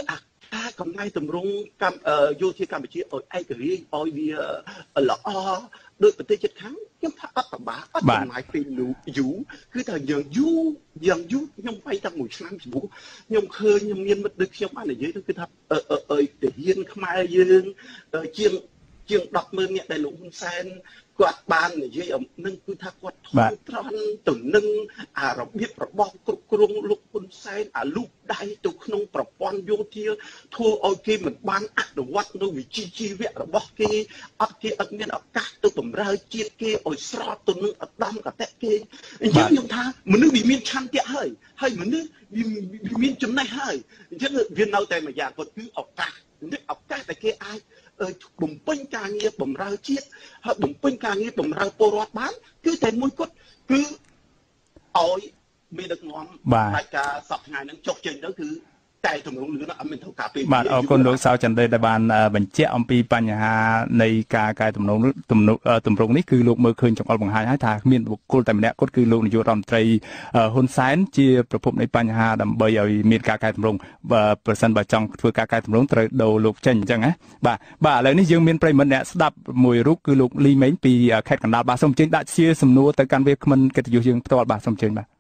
កំណែតម្រង់យោធាកម្ពុជាឲ្យឯករាជ្យឲ្យវាល្អដោយប្រទេសជិតខាងខ្ញុំថាអត់ប្របាអត់ចំណាយពេលយូរគឺថាយ៉ាងយូរខ្ញុំបាយតាំង1ឆ្នាំពីព្រោះខ្ញុំឃើញខ្ញុំមានមិត្តដូចខ្ញុំបាននិយាយទៅគឺថាទាហានខ្មែរយើងជាង100000នាក់ដែលលោកហ៊ុនសែនគាត់បាននិយាយនឹងគឺថាគាត់ធន់ត្រង់ទៅនឹងអារបៀបរបស់គ្រប់គ្រងលោកហ៊ុនសែនអាលូកដៃទៅក្នុងប្រព័ន្ធយោធាធ្វើឲ្យគេមិនបានអនុវត្តនៅវិជ្ជាជីវៈរបស់គេអត់មានឱកាសទៅបម្រើជាតិគេឲ្យស្របទៅនឹងឧត្តមគតិគេអញ្ចឹងខ្ញុំថាមនុស្សវាមានឆន្ទៈហើយមនុស្សវាមានចំណេះហើយអញ្ចឹងវានៅតែមួយយ៉ាងគាត់គឺឱកាសដែលគេអាចបំពេញការងារបម្រើជាតិហើយបំពេញការងារបម្រើពលរដ្ឋបានគឺតែមួយគត់គឺឲ្យមានដឹកនាំផ្នែកការសពថ្ងៃហ្នឹងចុះចេញទៅគឺតែតម្រង់លឿនអត់មានត្រូវការពេល
បាទអរគុណលោកសៅចន្ទរដែលបានបញ្ជាក់អំពីបញ្ហានៃការកែតម្រង់នេះគឺលោកមើលឃើញចង្អុលបង្ហាញហើយថាគ្មានបុគ្គលតែម្នាក់គត់គឺលោកនាយករដ្ឋមន្ត្រីហ៊ុនសែនជាប្រភពនៃបញ្ហាដើម្បីឲ្យមានការកែតម្រង់ប្រសិនបើចង់ធ្វើការកែតម្រង់ត្រូវដូរលោកចេញអញ្ចឹងណាបាទឥឡូវនេះយើងមានប្រិយមិត្តអ្នកស្ដាប់មួយរូបគឺលោកលីមេងពីខេត្តកណ្ដាលបាទសូមអញ្ជើញដាក់ជាសំណួរទៅកាន់វាគ្មិនកិត្តិយសយើងផ្ទាល់បាទសូមអញ្ជើញបាទ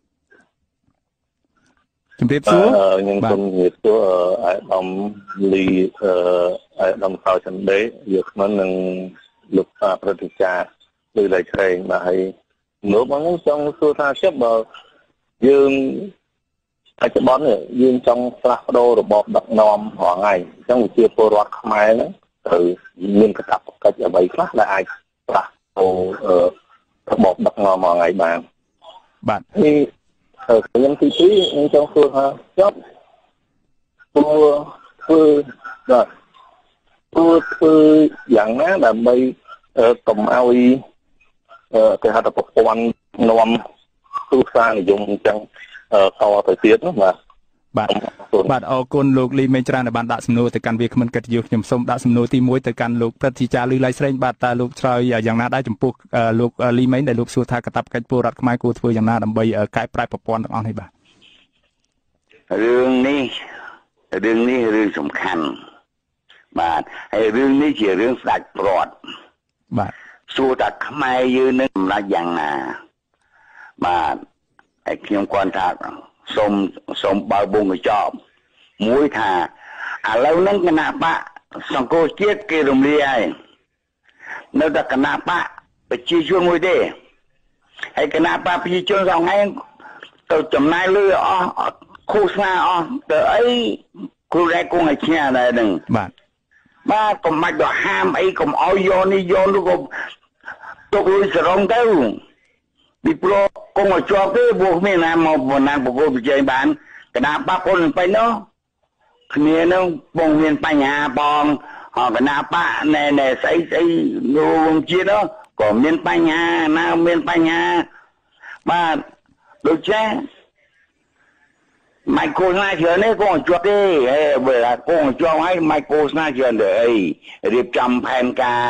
ជំរាបសួរ
ខ្ញុំសូមជម្រាបសួរអាដាមលីអាដាមសៅចន្ទរយកខ្ញុំនឹងលោកប្រតិចារលើដៃក្រែងបាទហើយលោកមកខ្ញុំចង់សួរថាចាប់បើយើងបច្ចុប្បន្នយើងចង់ផ្លាស់ប្ដូររបបដឹកនាំរាល់ថ្ងៃអញ្ចឹងវិជាពលរដ្ឋខ្មែរហ្នឹងត្រូវមានកាតព្វកិច្ចអ្វីខ្លះដែលអាចផ្លាស់ប្ដូររបបដឹកនាំរាល់ថ្ងៃបាន
បាទ
ខ្ញុំទី2ខ្ញុំចង់សួរថាចប់ធ្វើយ៉ាងណាដើម្បីកុំឲ្យគេហៅថាប្រព័ន្ធនាំទូសានិយមអញ្ចឹងតទៅទៀតណា
បាទអរគុណលោកលីមេងច្រើនដែលបានដាក់សំណួរទៅកាន់វាគ្មិនកិត្តិយសខ្ញុំសូមដាក់សំណួរទី1ទៅកាន់លោកព្រឹទ្ធាចារ្យលីឡៃស្រេងបាទតើលោកឆ្លើយយ៉ាងណាដែរចំពោះលោកលីមេងដែលលោកសួរថាកាតព្វកិច្ចពលរដ្ឋខ្មែរគួរធ្វើយ៉ាងណាដើម្បីកែប្រែប្រព័ន្ធទាំងអស់នេះបាទ
រឿងនេះសំខាន់បាទហើយរឿងនេះជារឿងស្ដេចព្រាត់
បាទ
សួរថាខ្មែរយើងនឹងសម្រេចយ៉ាងណាបាទហើយខ្ញុំគាត់ថាសូមបើបួងកញ្ចប់មួយថាឥឡូវហ្នឹងគណៈបកសង្គមជាតិគេរំលាយហើយនៅតែគណៈបកប្រជាជនមួយទេហើយគណៈបកប្រជាជនសងថ្ងៃទៅចំណាយលុយអស់ឃោសនាអស់ទៅអីគ្រូដែរគង់ឲ្យឈ្នះដែរហ្នឹងបាទកុំបាច់ទៅហាមអីកុំឲ្យយកនេះយកនោះក៏ទុកលុយសរងទៅពីព្រោះគង់ឲ្យជាប់ទេព្រោះមានណាមកបណ្ណាប្រកួតប្រជែងបានគណៈបកពលពេញនោះគ្នានឹងបងមានបញ្ហាបងគណៈបកណែស្អីរួមជាតិនោះក៏មានបញ្ហាណាមានបញ្ហាបាទដូចចេះម៉ៃកូស្នាច្រើននេះគង់ឲ្យជាប់ទេហើយបើគង់ឲ្យជាប់ហើយម៉ៃកូស្នាច្រើនទៅអីរៀបចំផែនការ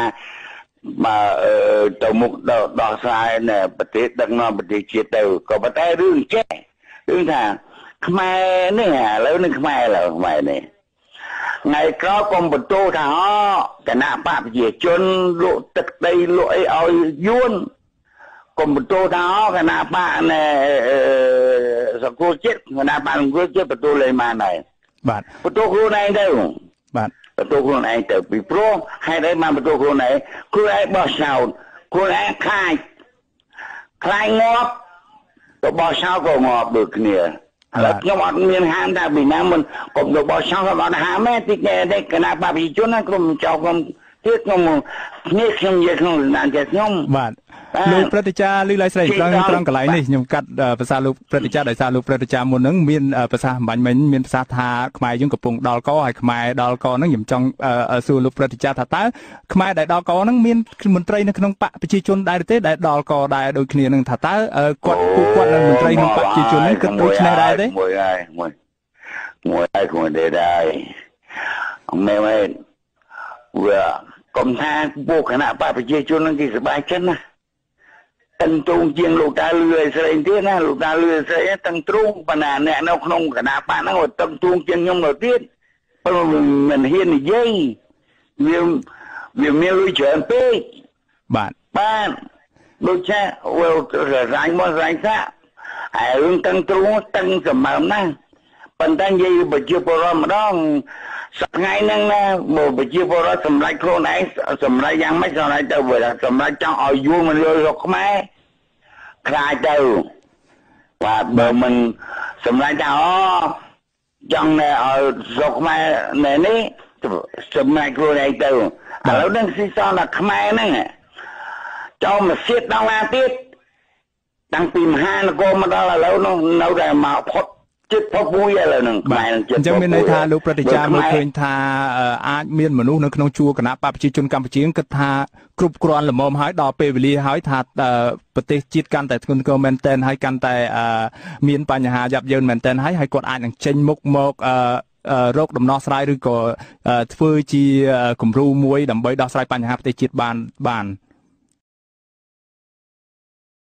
ទៅមុខដោះស្រាយនៅប្រទេសដឹកនាំប្រទេសជាតិទៅក៏ប៉ុន្តែរឿងចេះរឿងថាខ្មែរនេះឥឡូវនេះខ្មែរនេះថ្ងៃក្រោយកុំបន្ទោថាគណៈបកប្រជាជនលក់ទឹកដីលក់អីឲ្យយួនកុំបន្ទោថាគណៈបកសង្គមជាតិគណៈបកសង្គមជាតិបន្ទោលេងបានដែរ
បាទ
បន្ទោខ្លួនឯងទៅ
បាទ
បន្ទោខ្លួនឯងទៅពីព្រោះហេតុអីបានបន្ទោខ្លួនឯងបោះឆ្នោតខ្លួនឯងខ្លាចងាប់ទៅបោះឆ្នោតក៏ងាប់ដូចគ្នាឥឡូវខ្ញុំអត់មានហាមថាពីណាមិនកុំទៅបោះឆ្នោតក៏អត់ហាមទេគណៈបព្វជិជនណាក្រុមចៅក្រុមទៀតខ្ញុំនេះខ្ញុំនិយាយក្នុងស្នាដៃខ្ញុំ
បាទលោកព្រឹទ្ធាចារ្យលីឡៃស្រីត្រង់កន្លែងនេះខ្ញុំកាត់ភាសាលោកព្រឹទ្ធាចារ្យដោយសារលោកព្រឹទ្ធាចារ្យមុនហ្នឹងមានភាសាអំបញ្ញមិញមានភាសាថាខ្មែរយើងកំពុងដល់កហើយខ្មែរដល់កហ្នឹងខ្ញុំចង់សួរលោកព្រឹទ្ធាចារ្យថាតើខ្មែរដែលដល់កហ្នឹងមានមន្ត្រីនៅក្នុងបកប្រជាជនដែរទេដែលដល់កដែរដូចគ្នានឹងថាតើគាត់និងមន្ត្រីក្នុងបកប្រជាជនហ្នឹងគិតដូចគ្នាដែរទេ
មួយហើយគួរដែរអមមែនវាកុំថាពួកគណៈបកប្រជាជនហ្នឹងគេសប្បាយចិត្តណាតឹងទ្រូងជាងលោកតាលឿស្រីទៀតណាលោកតាលឿស្រីតឹងទ្រូងបណ្ណាអ្នកនៅក្នុងគណៈបកហ្នឹងតឹងទ្រូងជាងខ្ញុំទៅទៀត mình hiền thì dây vì miêu lui chuyển pe
bạn
đôi cha rảnh mà rảnh xa hướng tăng trú tăng sầm mầm năng phần tăng dây bởi chưa bỏ ra mà đó sắp ngay năng một bởi chưa bỏ ra sầm lại khô này sầm lại giang mấy sau này tao vừa là sầm lại trong ở vuông mình rồi rồi máy khai tao và bờ mình sầm lại tao trong này ở rồi máy này ní sầm lại khô này tao lúc đó xí sao là máy nè cho mà xiết đau la tiết đang tìm hai là cô mà đó là lâu rồi mà phốt chết phốt vui là nè
bài chẳng biết này tha lúcประชาชนเคยทาអាចមានមនុស្សនៅក្នុងជួរគណៈបព្វជិជនកម្ពុជាគិតថាគ្រប់គ្រាន់ល្មមហើយដល់ពេលវេលាហើយថាប្រទេសជាតិកាន់តែធ្ងន់ធ្ងរមែនទែនហើយកាន់តែមានបញ្ហាយ៉ាប់យ៉ឺនមែនទែនហើយគាត់អាចនឹងចេញមុខមករកដំណោះស្រាយឬក៏ធ្វើជាគំរូមួយដើម្បីដោះស្រាយបញ្ហាប្រទេសជាតិបាន